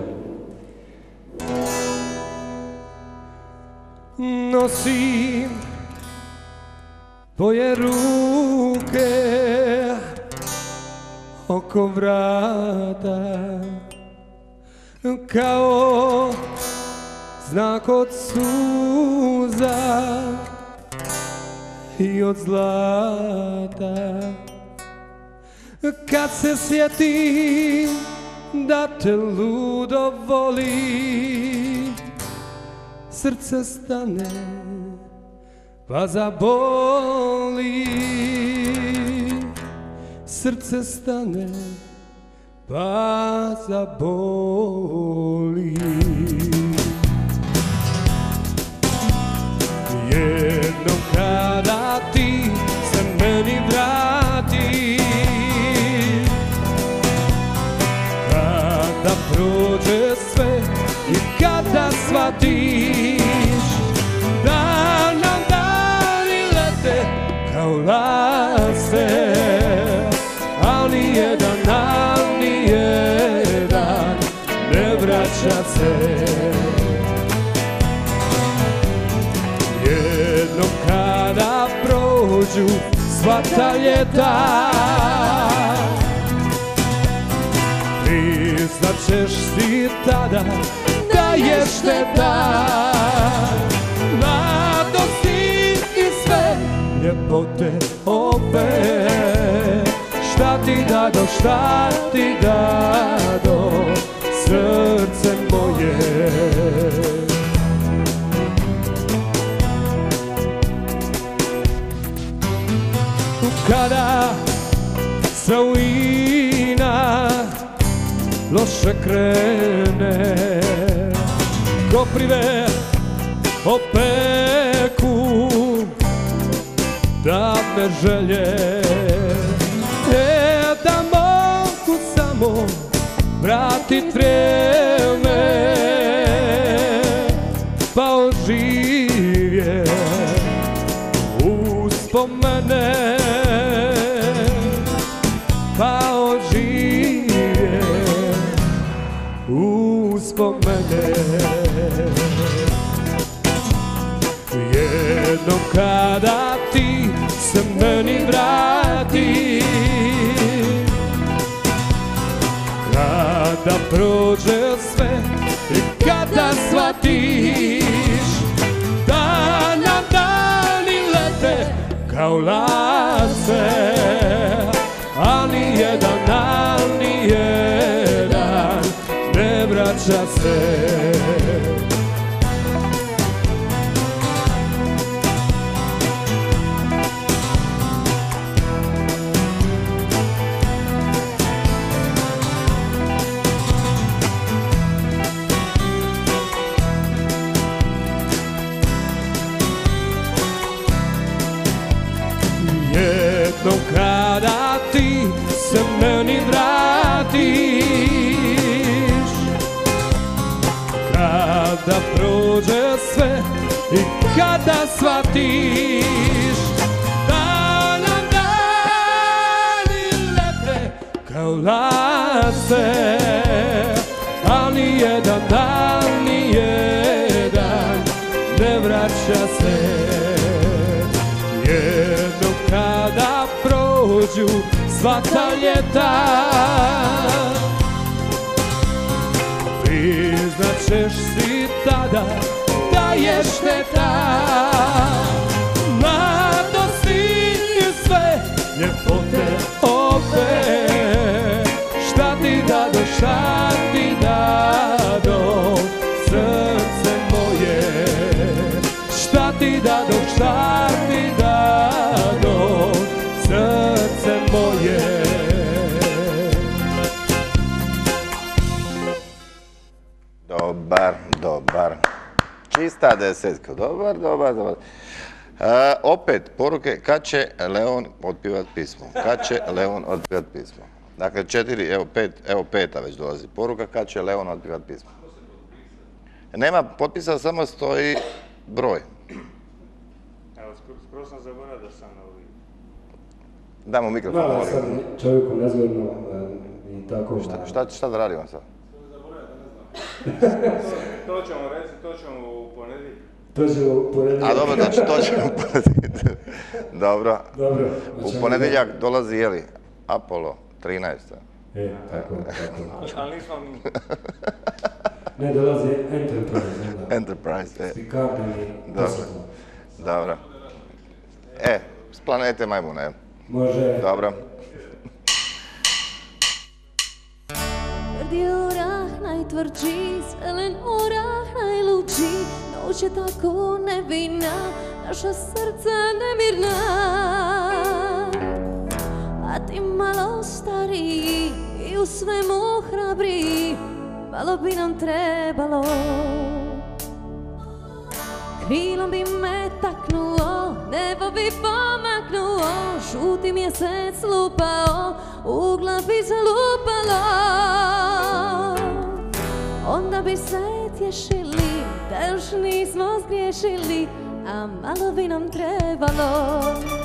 Nosim tvoje ruke oko vrata kao znak od suza i od zlata. Kad se sjetim da te ludo voli, srce stane pa zaboli. Srce stane pa zaboli. Jednom kada ti se meni vrati, kada prođe sve i kada shvatiš da nam dani lete kao laser, al nijedan, al nijedan ne vraća se. Jednom kada prođu sva ta ljeta, priznat ćeš si tada da je šteta. Mladosti i sve ljepote ove, šta ti dado, šta ti dado, srce moje. Kada se u ina loše krene, koprive opeku davne želje, e da mogu samo vratit vrijeme pa oživjet uspomene, pa oživjet uspomene. Jednom kada ti se meni vrati, kad Kada prođe sve i kada shvatiš da nam dani lete kao lace, a nijedan dan, nijedan ne vraća se. Jednom kada ti se meni vratiš, kada prođe sve i kada shvatiš da nam dani lete kao lace, a nijedan dan, nijedan ne vraća se. Jednom kada prođu sva ta ljeta, priznat ćeš si tada da je šteta. Mladosti i sve ljepote ove, šta ti dado, šta ti dado, srce moje. Šta ti dado, šta ti dado, srce moje. Dobar, dobar. Čista desetka. Dobar, dobar, dobar. E, opet, poruke, kad će Leon otpivat pismo? Kad će Leon otpivat pismo? Dakle, četiri, evo pet, evo peta već dolazi poruka, kad će Leon otpivat pismo? Nema potpisa, samo stoji broj. Evo, skoro sam zaboravio da sam ovi... Damo mikrofon. Da, sad čovjeku nezgodno i tako... Šta, šta da radimo sad? To ćemo reći, to ćemo u ponedjeljak. To ćemo u ponedjeljak. A dobro, znači to ćemo u ponedjeljak. Dobro. Dobro. U ponedjeljak dolazi, jeli, Apollo trinaest. E, tako, tako. Ali nismo mi. Ne, dolazi Enterprise. Enterprise, e. Stikavljeni. Dobro. Dobro. E, s planete Majmune. Može. Dobro. Tvrdi orah najtvrđi, zelen orah najluđi, noć je tako nevina, naša srca nemirna. A ti malo stariji i u svemu hrabriji, malo bi nam trebalo. Krilom bi me taknuo, nebo bi pomaknuo, žuti mjesec lupao, u glavi zalupalo. Onda bi se tješili, da još nismo zgriješili, a malo bi nam trebalo.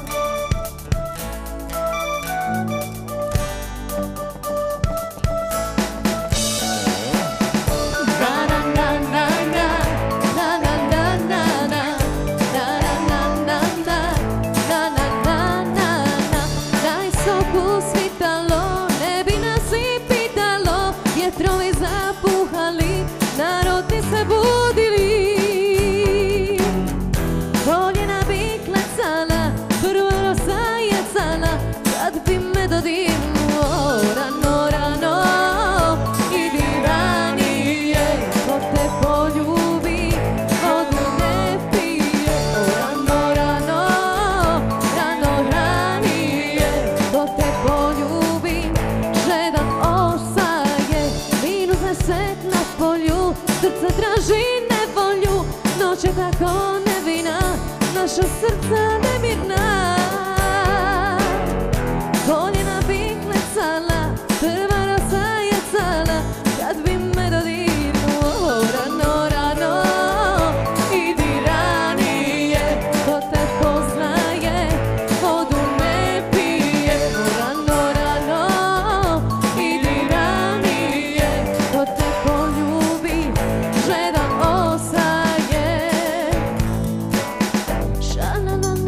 Tako nevina, naša srca nemirna. Koljena bi klecala, prva rosa jecala, kad bi me dodirnuo. Rano, rano, idi ranije, ko te poznaje, vodu ne pije. Rano, rano, idi ranije, ko te poljubi, žedan ostaje. Sha-na-na-na.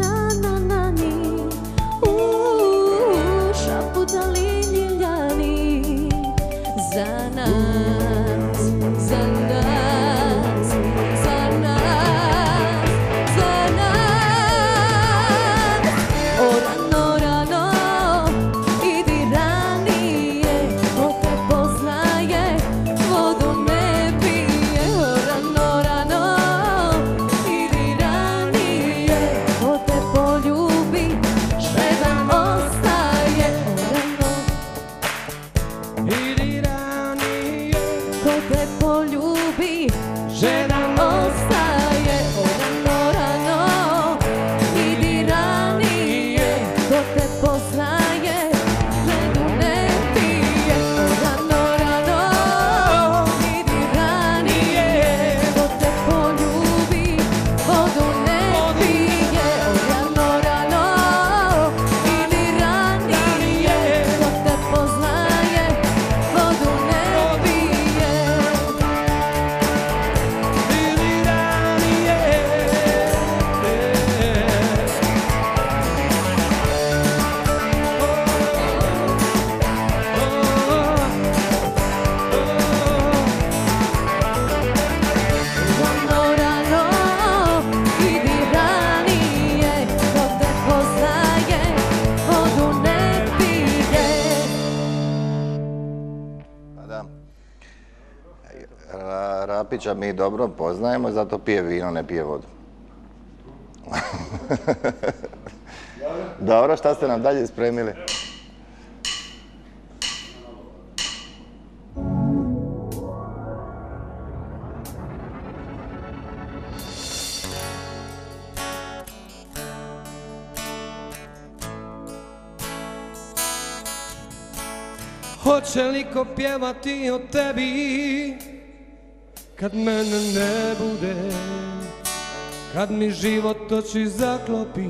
Papića mi dobro poznajemo, zato pije vino, ne pije vodu. Dobro, šta ste nam dalje spremili? Hoće li ko pjevati o tebi kad mene ne bude, kad mi život oči zaklopi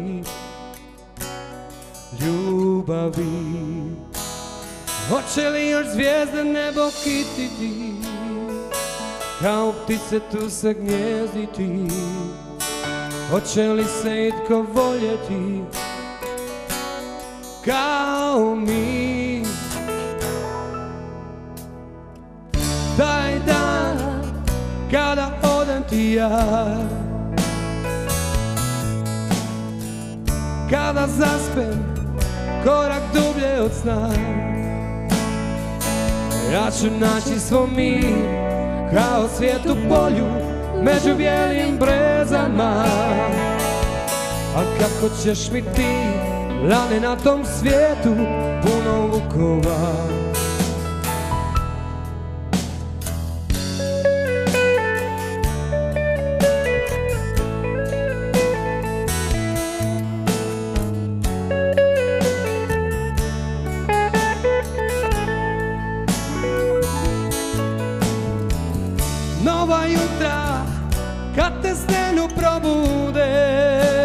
ljubavi? Hoće li još zvijezde nebo kititi, kao ptice tu se gnjezditi? Hoće li se itko voljeti kao mi? Taj dan kada odem ti ja, kada zaspem korak dublje od sna, ja ću naći svoj mir kao svijet u polju među bijelim brezama. A kako ćeš mi ti, lane, na tom svijetu puno vukova? Nova jutra kad te stenu probude,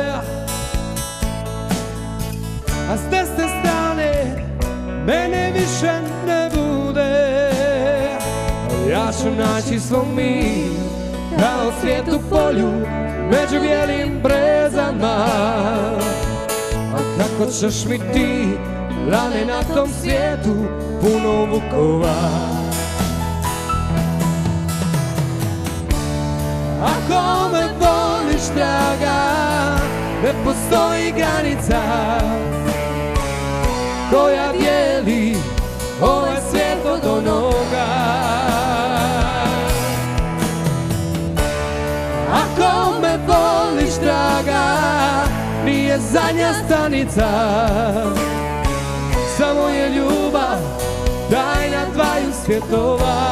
a s desne strane mene više ne bude. Ja ću naći svoj mir kao svijet u polju među bijelim brezama. A kako ćeš mi ti, lane, na tom svijetu puno vukova? Ako me voliš, draga, ne postoji granica koja dijeli ovaj svijet od onoga. Ako me voliš, draga, nije zadnja stanica, samo je ljubav tajna dvaju svjetova.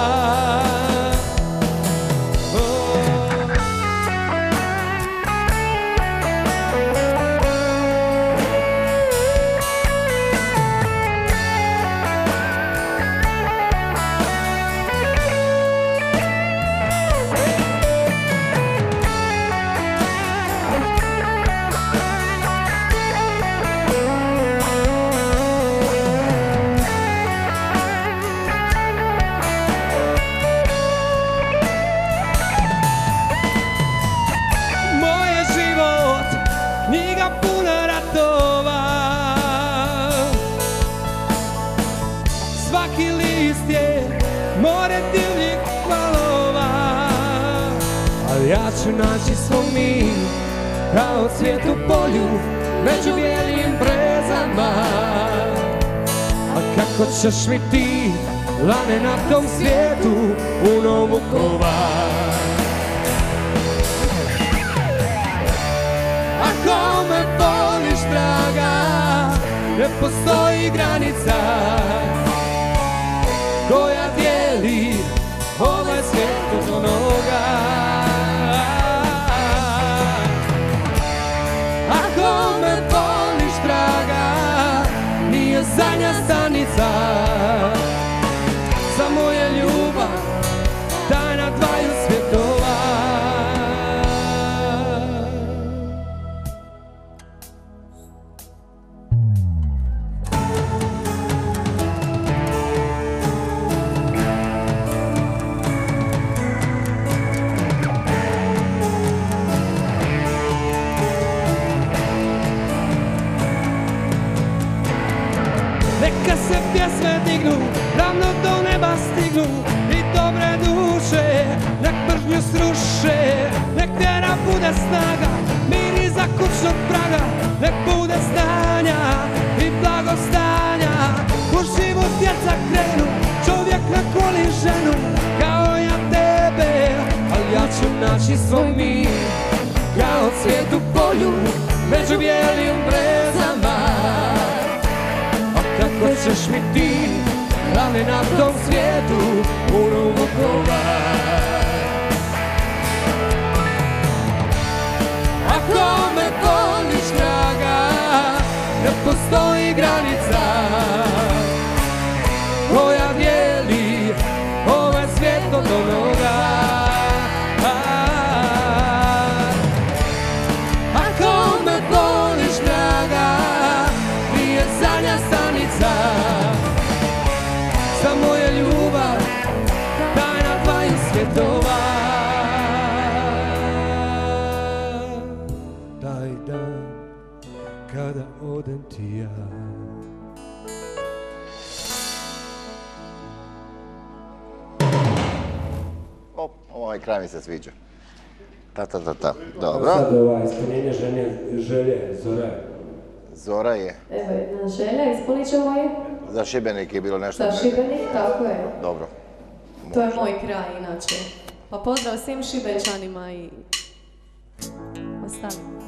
Svaki list je more divljih valova, ali ja ću naći svoj mir kao cvijet u polju među bijelim brezama. A kako ćeš mi ti, lane, na tom svijetu puno vukova? Ako me voliš, draga, ne postoji granica koja dijeli ovaj svijet od onoga. Ako me voliš, draga, nije zadnja stanica, samo je ljubav tajna dvaju svjetova. Neka se pjesme dignu, ravno do neba stignu i dobre duše nek mržnju sruše. Nek vjera bude snaga, mir iza kućnog praga, nek bude znanja i blagostanja. U život djeca krenu, čovjek ne voli ženu kao ja tebe, a naći svoj mir, kao cvijet u polju, među bijelim brezama. A kako ćeš mi ti, rane na tom svijetu, puno vukova. Ako me voliš, draga, ne postoji granica koja dijeli ovaj svijet od onoga. Ako me voliš, draga, nije zadnja stanica, samo je ljubav tajna dvaju svjetova. Taj dan kada odem ti ja. O, ovaj kraj mi se sviđa. Ta, ta, ta, ta. Dobro. Sad ova ispunjenje želje, Zora je. Zora je. Evo jedna želja, ispunit ćemo je. Za Šibenik je bilo nešto. Za Šibenik, tako je. Dobro. To je moj kraj, inače. Pa pozdrav svim Šibenčanima i ostalim.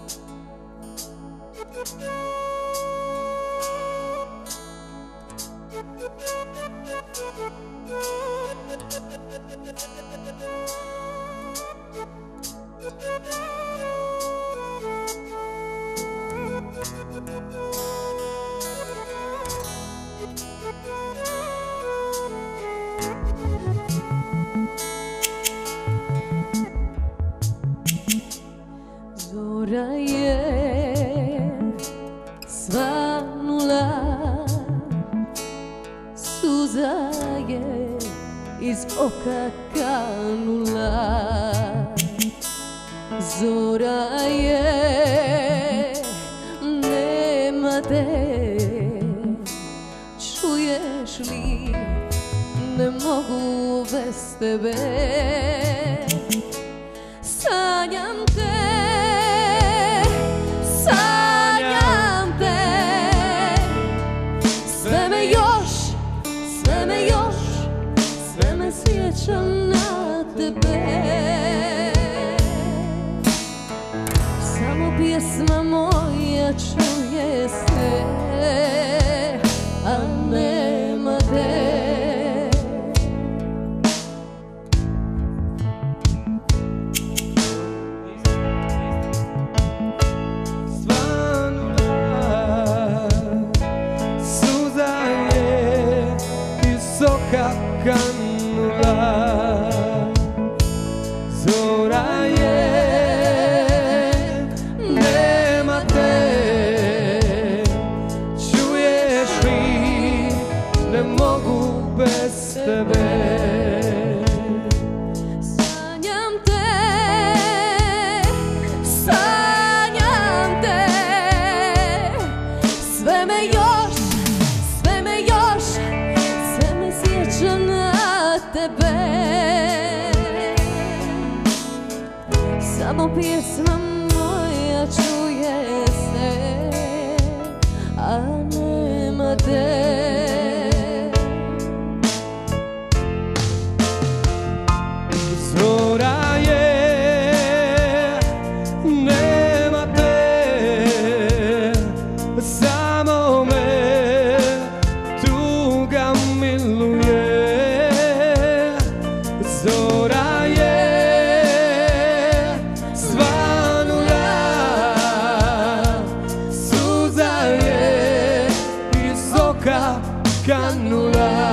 Zora je svanula, suza je iz oka kanula. Zora je, nema te, čuješ li, ne mogu bez tebe. Sanjam te, sanjam te, sve me još, sve me još, sve me sjećam na tebe. Samo pjesma moja čuje se, a nema te. Kanula, zora je, nema te, čuješ li, ne mogu bez tebe. Sanjam te, sanjam te, sve me još, sve me još, sve me sjeća na tebe. Samo pjesma moja čuje se, a nema te. Zora je, nema te, samo me tuga miluje. Zora je svanula, suza je iz oka kanula.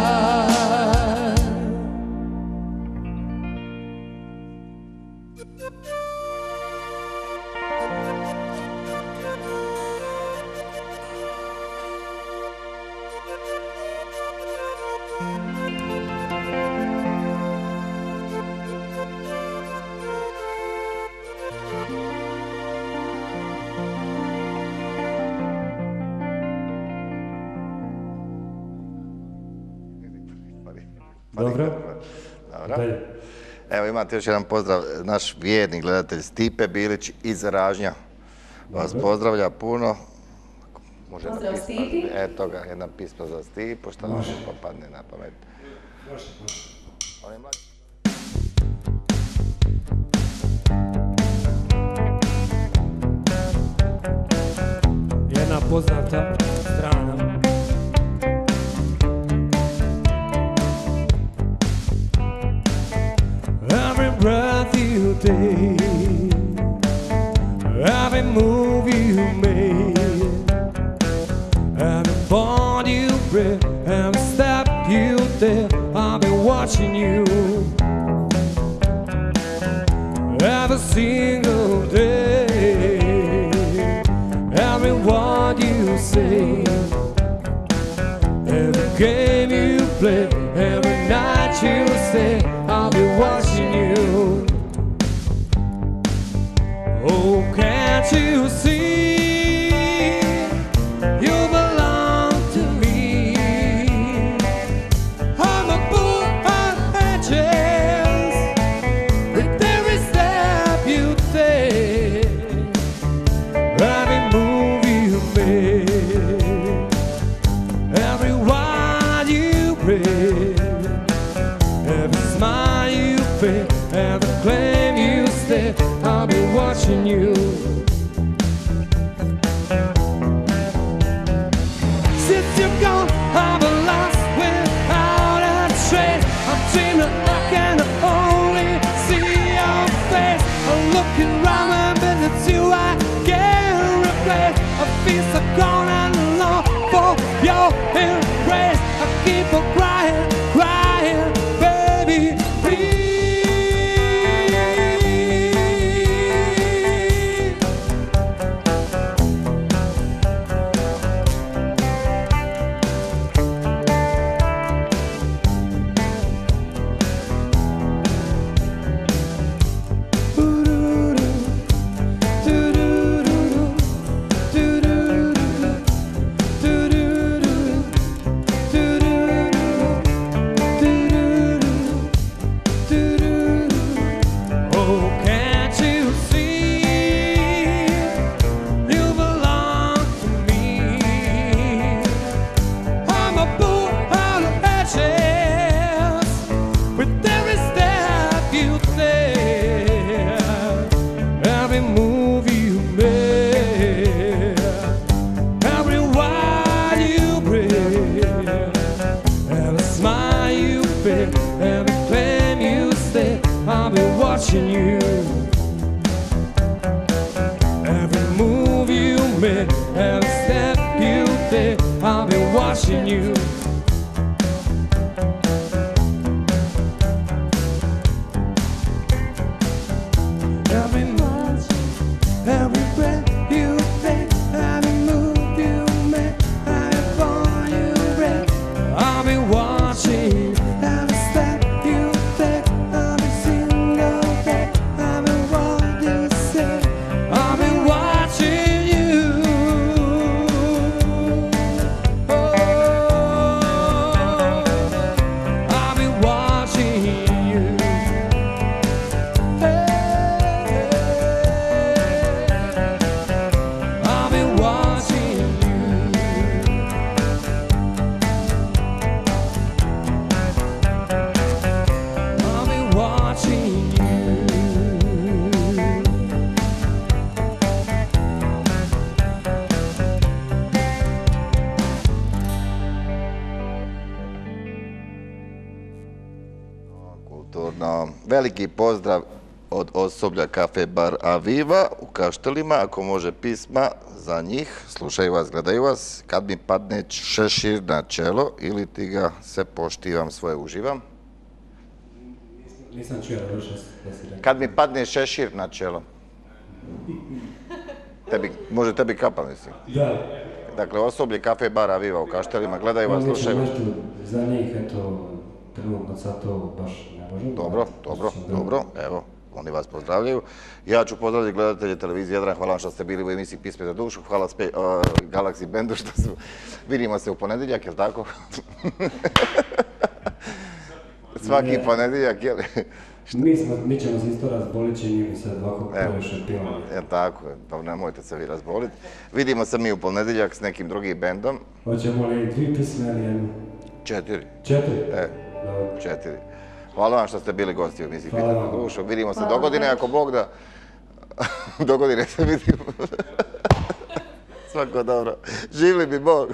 Dobro. Dobro. Evo imate još jedan pozdrav, naš vjerni gledatelj Stipe Bilić iz Ražnja vas pozdravlja puno. Može pozdrav pisma, Stipi. Eto ga, jedna pisma za Stipu, što nam pa padne na pamet. Može, može. On je mlađi. ona poznata strana. Every breath you take, every move you make, every bond you break, every step you take, I'll be watching you every single day. Every word you say, every game you play, every night you stay, I'll be watching you. Oh, can't you see, you belong to me. I'm a bull on edges with every step you take, every move you make, every word you break, every smile you fake, every claim you stay, I'll be watching you. Since you're gone, I've been lost without a trace. I'm dreaming I can only see your face. I'm looking round and but it's you I can't replace. I feel so gone and alone for your embrace. I keep on crying, crying, baby, please. Oh, can't you see, you belong to me. I'm a bull on the edges with every step you take, every move you make, every word you break, every smile you fake, every claim you stay, I'll be watching you. Every move you make, every step you take, I'll be watching you. Every move, every breath you take, every move you make, every bond you break, I'll be watching. Every step you take, every single day, every word you say, I'll be watching you. Oh, I'll be watching you. Hey, I'll be watching you. I'll be watching you. Kulturno. Veliki pozdrav od osoblja Kafe Bar Aviva u Kaštelima. Ako može pisma za njih, slušaju vas, gledaju vas. Kad mi padne šešir na čelo ili ti ga se poštivam, svoje uživam. Nisam čuo da više da si rekao. Kad mi padne šešir na čelo. Tebi, može tebi kapa, mislim. Da. Dakle, osoblje Kafe Bar Aviva u Kaštelima, gledaju vas, slušaju vas. Nešto za njih, eto, trenutno sad to baš ne možemo. Dobro, dobro, dobro, evo, oni vas pozdravljaju. Ja ću pozdraviti gledatelje televizije Jadran, hvala vam što ste bili u emisiji Pisme za dušu, hvala spe, uh, Galaxy Bandu što su, vidimo se u ponedjeljak, jel' tako? Svaki Ne. ponedjeljak, jel? Mi, smo, mi ćemo se isto razbolit, čini mi se ovako previše pila. Jel' tako, pa nemojte se vi razboliti. Vidimo se mi u ponedjeljak s nekim drugim bendom. Hoćemo li dvije pisme ili jednu? Četiri. Četiri? E, Dobro. četiri. Hvala vam što ste bili gosti u emisiji Hvala Pisme za vam. dušu. Vidimo se Hvala do godine, vam. ako Bog da. Do godine se vidimo. svako dobro. Živli bi Bog.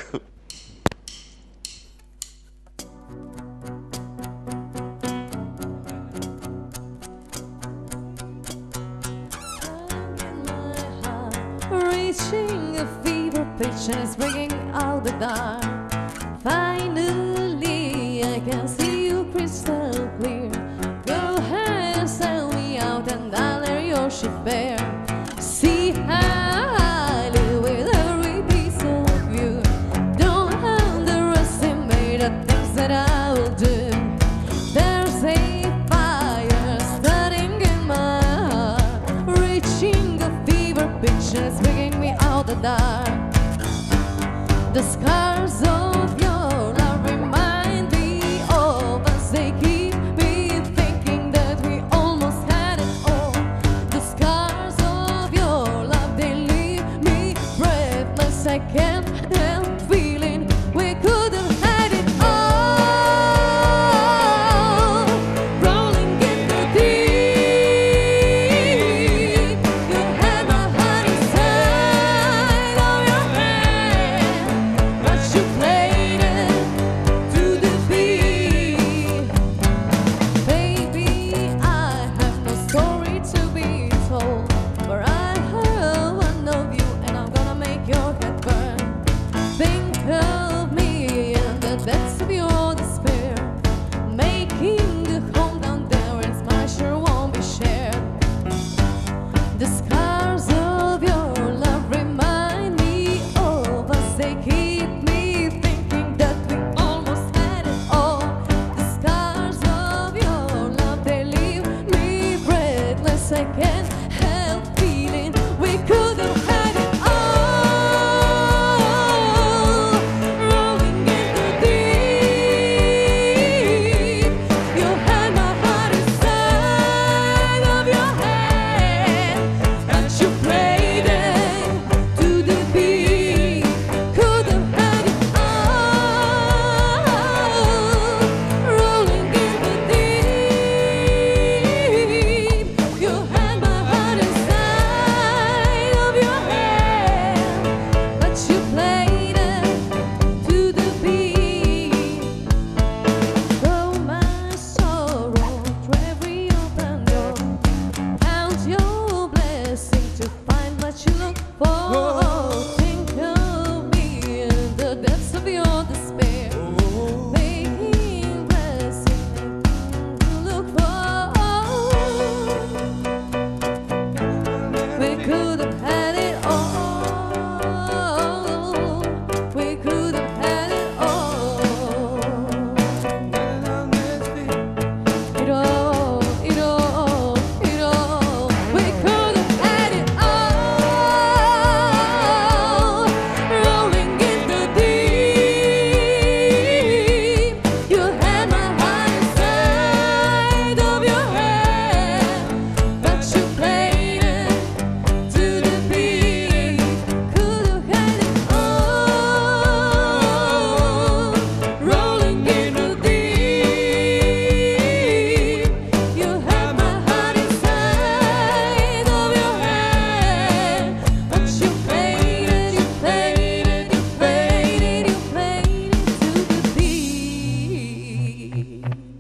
Reaching a fever pitch and it's bringing out the dark. Finally, I can see you crystal clear. Go ahead, sail me out and I'll let your ship bear. See highly with every piece of you. Don't underestimate the things that I will do. There's a fire starting in my heart, reaching a fever pitch and it's bringing me out the dark. The scars of your love remind me of us. They keep me thinking that we almost had it all. The scars of your love, they leave me breathless. I can't help feeling we could have had it all. Rolling in the deep, you had my heart inside of your hand, but you played it to the beat. Baby, I have no story to be told, but I have one of you and I'm gonna make your head burn. Think of me in the depths of your despair, making a home down there and my sure won't be shared. The scars of your love remind me of us. They keep me thinking that we almost had it all. The scars of your love, they leave me breathless. I can't help feeling we could have had it all. Rolling in the deep, you had my heart inside of your hand, and you played it to the beat. Could have had it all. Rolling in the deep, you had my heart inside of your hand, but you played it to the beat. Though my sorrow through every open door, count your blessing to find what you look for. Think of me in the depths of your despair, making blessing to look for. We could have had it all. We could have had it all. It all, it all, it all. We could have had it all. Rolling in the deep, you had my heart inside of your hand, but you played it to the beat. Could have had it all. Rolling in the deep, you had my heart inside of your hand, but you played it, you played it, you played it, you played it to the beat.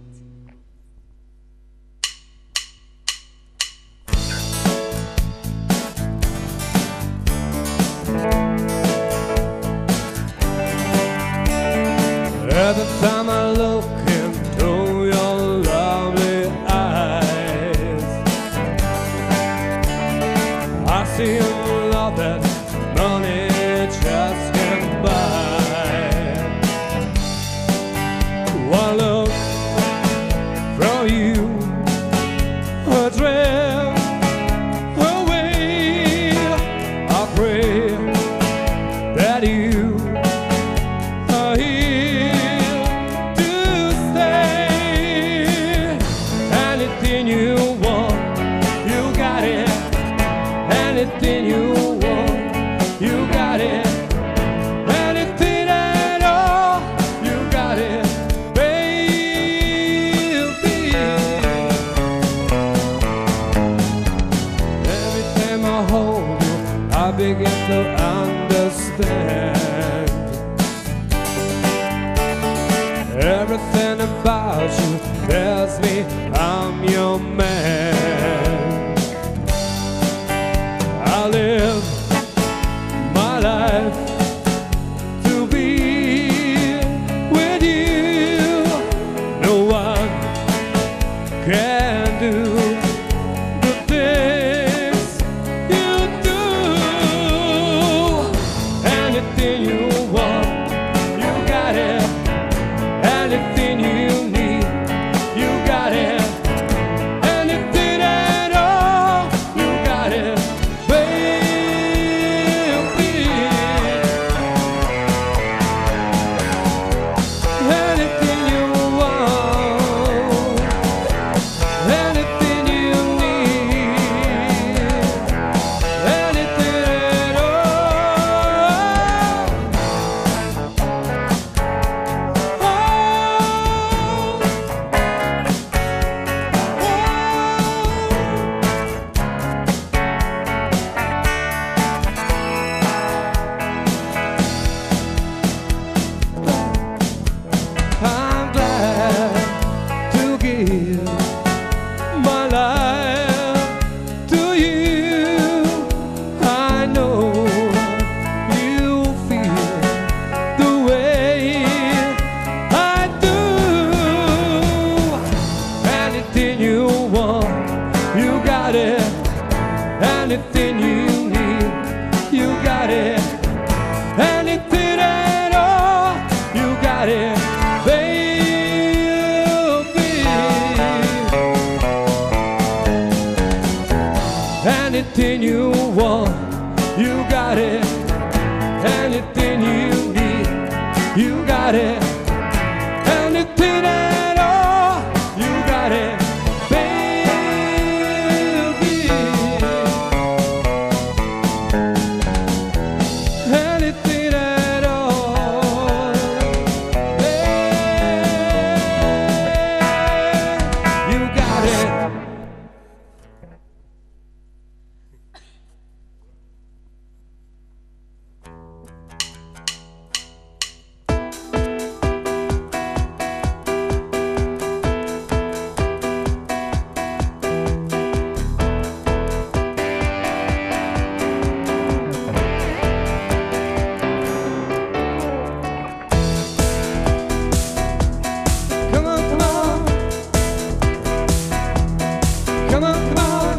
Every time I look into your lovely eyes, I see a love that money just can't buy. One look from you, a drift away. I pray that you are here reminds me I'm your man. I live my life to be with you. No one can do the things you do. Anything you want, you got it. Anything you need, you got it. Anything at all, you got it, baby. Anything you want, anything you need, anything at all. I'm glad to give my life to you. I know you feel the way I do. Anything you want, you got it. Anything you need, you got it. Anything at all, you got it, baby. Anything you want, you got it. Anything you need, you got it. Anything at all, you got it, baby. Anything at all, baby. You got it. Come on, come on. Come on, come on.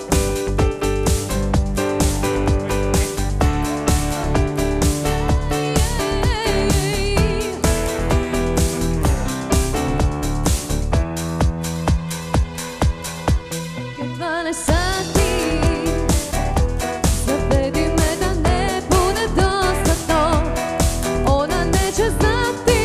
Che dvanaest sati zavedi me da ne bude dostatno. Ona neće znati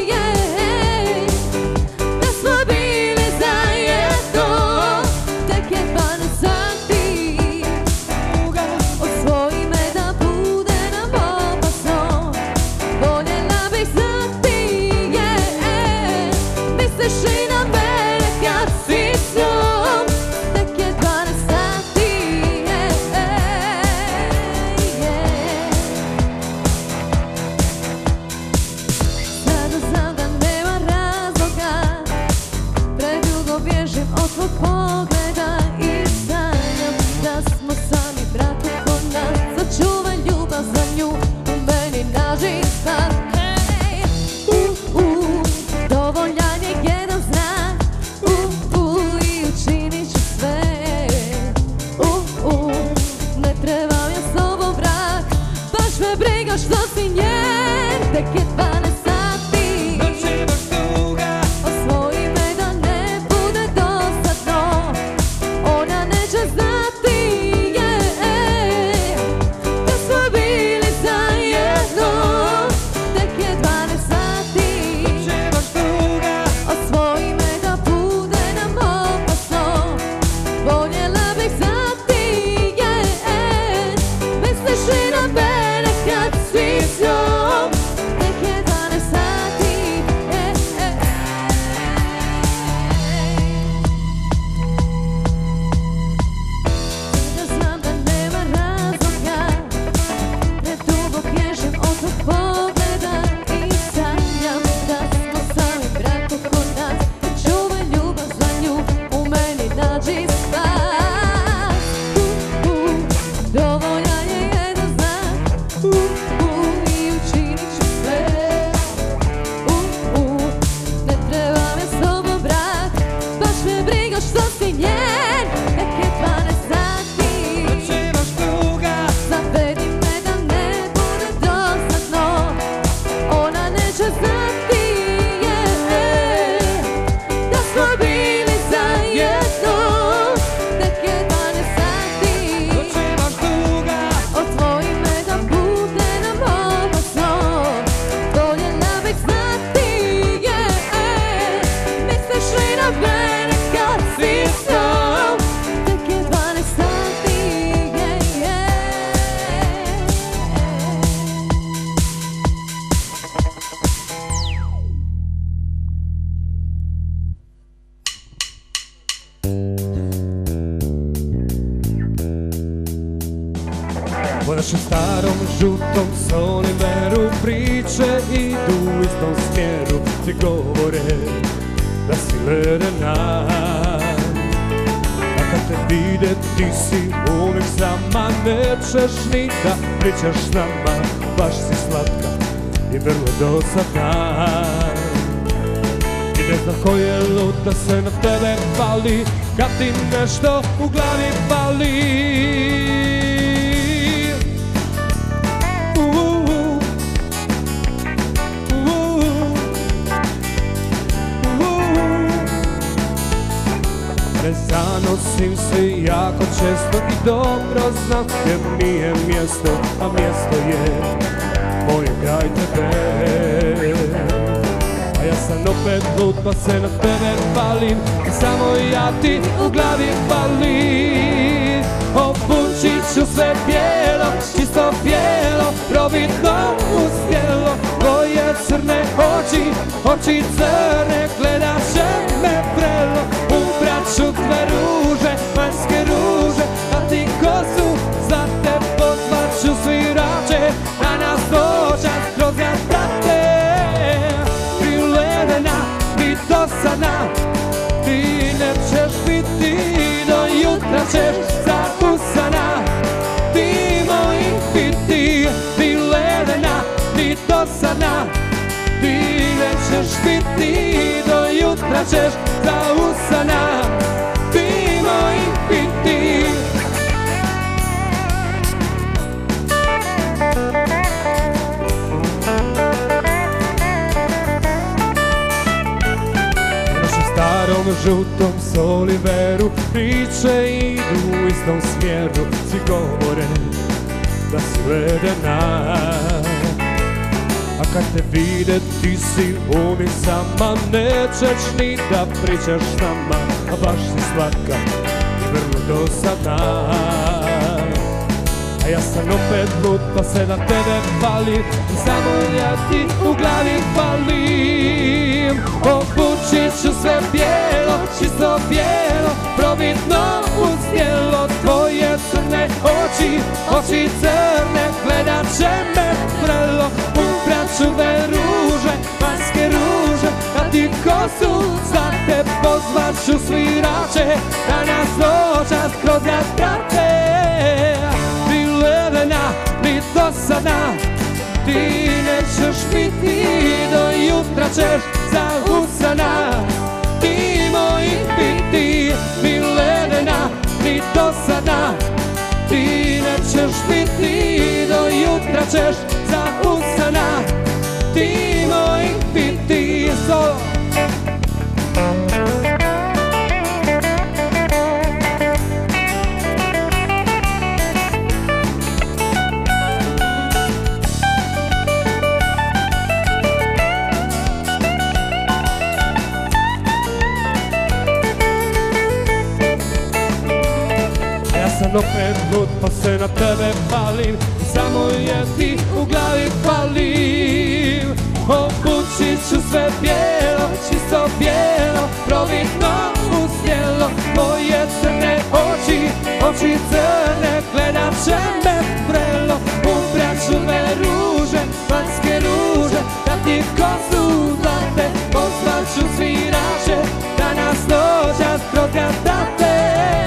da smo bili zajedno. Tek je dvanaest sati, osvoji me da bude nam opasno. Voljela bih znati, misliš li na mene kad si s njom? Tek je dvanaest sati, sada znam da nema razloga, predugo bježim od tvog pogleda i sanjam da smo sami brat oko nas. Sačuvaj ljubav za nju, u meni nađi stan. Uh, uh, dovoljan je jedan znak, uh, uh, i učinit ću sve. Uh, uh, ne trebam ja s tobom brak, baš me briga što si njen. Tek je dvanaest sati, Noć je baš duga, osvoji me da ne bude dosadno. Ona neće znati, da smo bili zajedno. Tek je dvanaest sati, noć je baš duga. osvoji me da bude nam opasno. Voljela bih znati, misliš li na mene kad si s njom? Tek je našem starom žutom Soliveru priče idu u istom smjeru, ti govore da si ledena. A kad te vide ti si uvijek sama, nećeš ni da pričaš s nama, baš si slatka i vrlo dosadna. I ne znam ko je lud da se na tebe pali, kad ti nešto u glavi pali. Ne zanosim se jako često i dobro znam gdje nije mjesto, a mjesto je moje kraj tebe. A ja sam opet lud pa se na tebe palim, i samo ja ti u glavi palim. Obučit ću sve bijelo, čisto bijelo, probitno uspjelo. Tvoje crne oči, oči crne, gledat će me vrelo. Ubrat ću tve ruže, vanjske ruže, a ti kosu za te pozvat ću svirače, da nas noćas kroz gas prate. Ti ledena, ti dosadna, ti nećeš biti, do jutra ćeš zakusana. Ti moj biti, ti ledena, ti dosadna, ti nećeš biti, do jutra ćeš zausana. Ti moj biti. U našem starom žutom Soliveru priče idu u istom smjeru, svi govore da si ledena. A kad te vide ti si uvijek sama, nećeš ni da pričaš s nama, a baš si slatka i vrlo dosadna. A ja sam opet lud pa se na tebe palim, i samo ja ti u glavi palim. Obučit ću sve bijelo, čisto bijelo, probitno uspjelo. Tvoje crne oči, oči crne, gledat će me vrelo. Ubrat ću ve ruže, vanjske ruže, a ti kosu za te pozvat ću svirače, da nas noćas kroz gas prate. Ti ledena, ti dosadna, ti nećeš biti, do jutra ćeš zausana. Ti moj biti, ti ledena, ti dosadna, ti nećeš biti, do jutra ćeš zausana. Ti moj biti, so. Sam opet lud pa se na tebe palim, i samo je ti u glavi palim. Obučit ću sve bijelo, čisto bijelo, probitno uspjelo. Tvoje crne oči, oči crne, gledat će me vrelo. Ubrat ću ve ruže, vanjske ruže, da ti kosu zlate, pozvat ću svirače, da nas noćas kroz gas prate.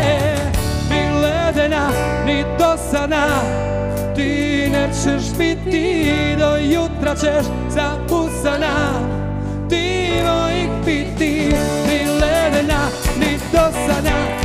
Ni dosadna, ti nećeš biti, do jutra ćeš zausana. Ti moj biti, ni ledena, ni dosadna,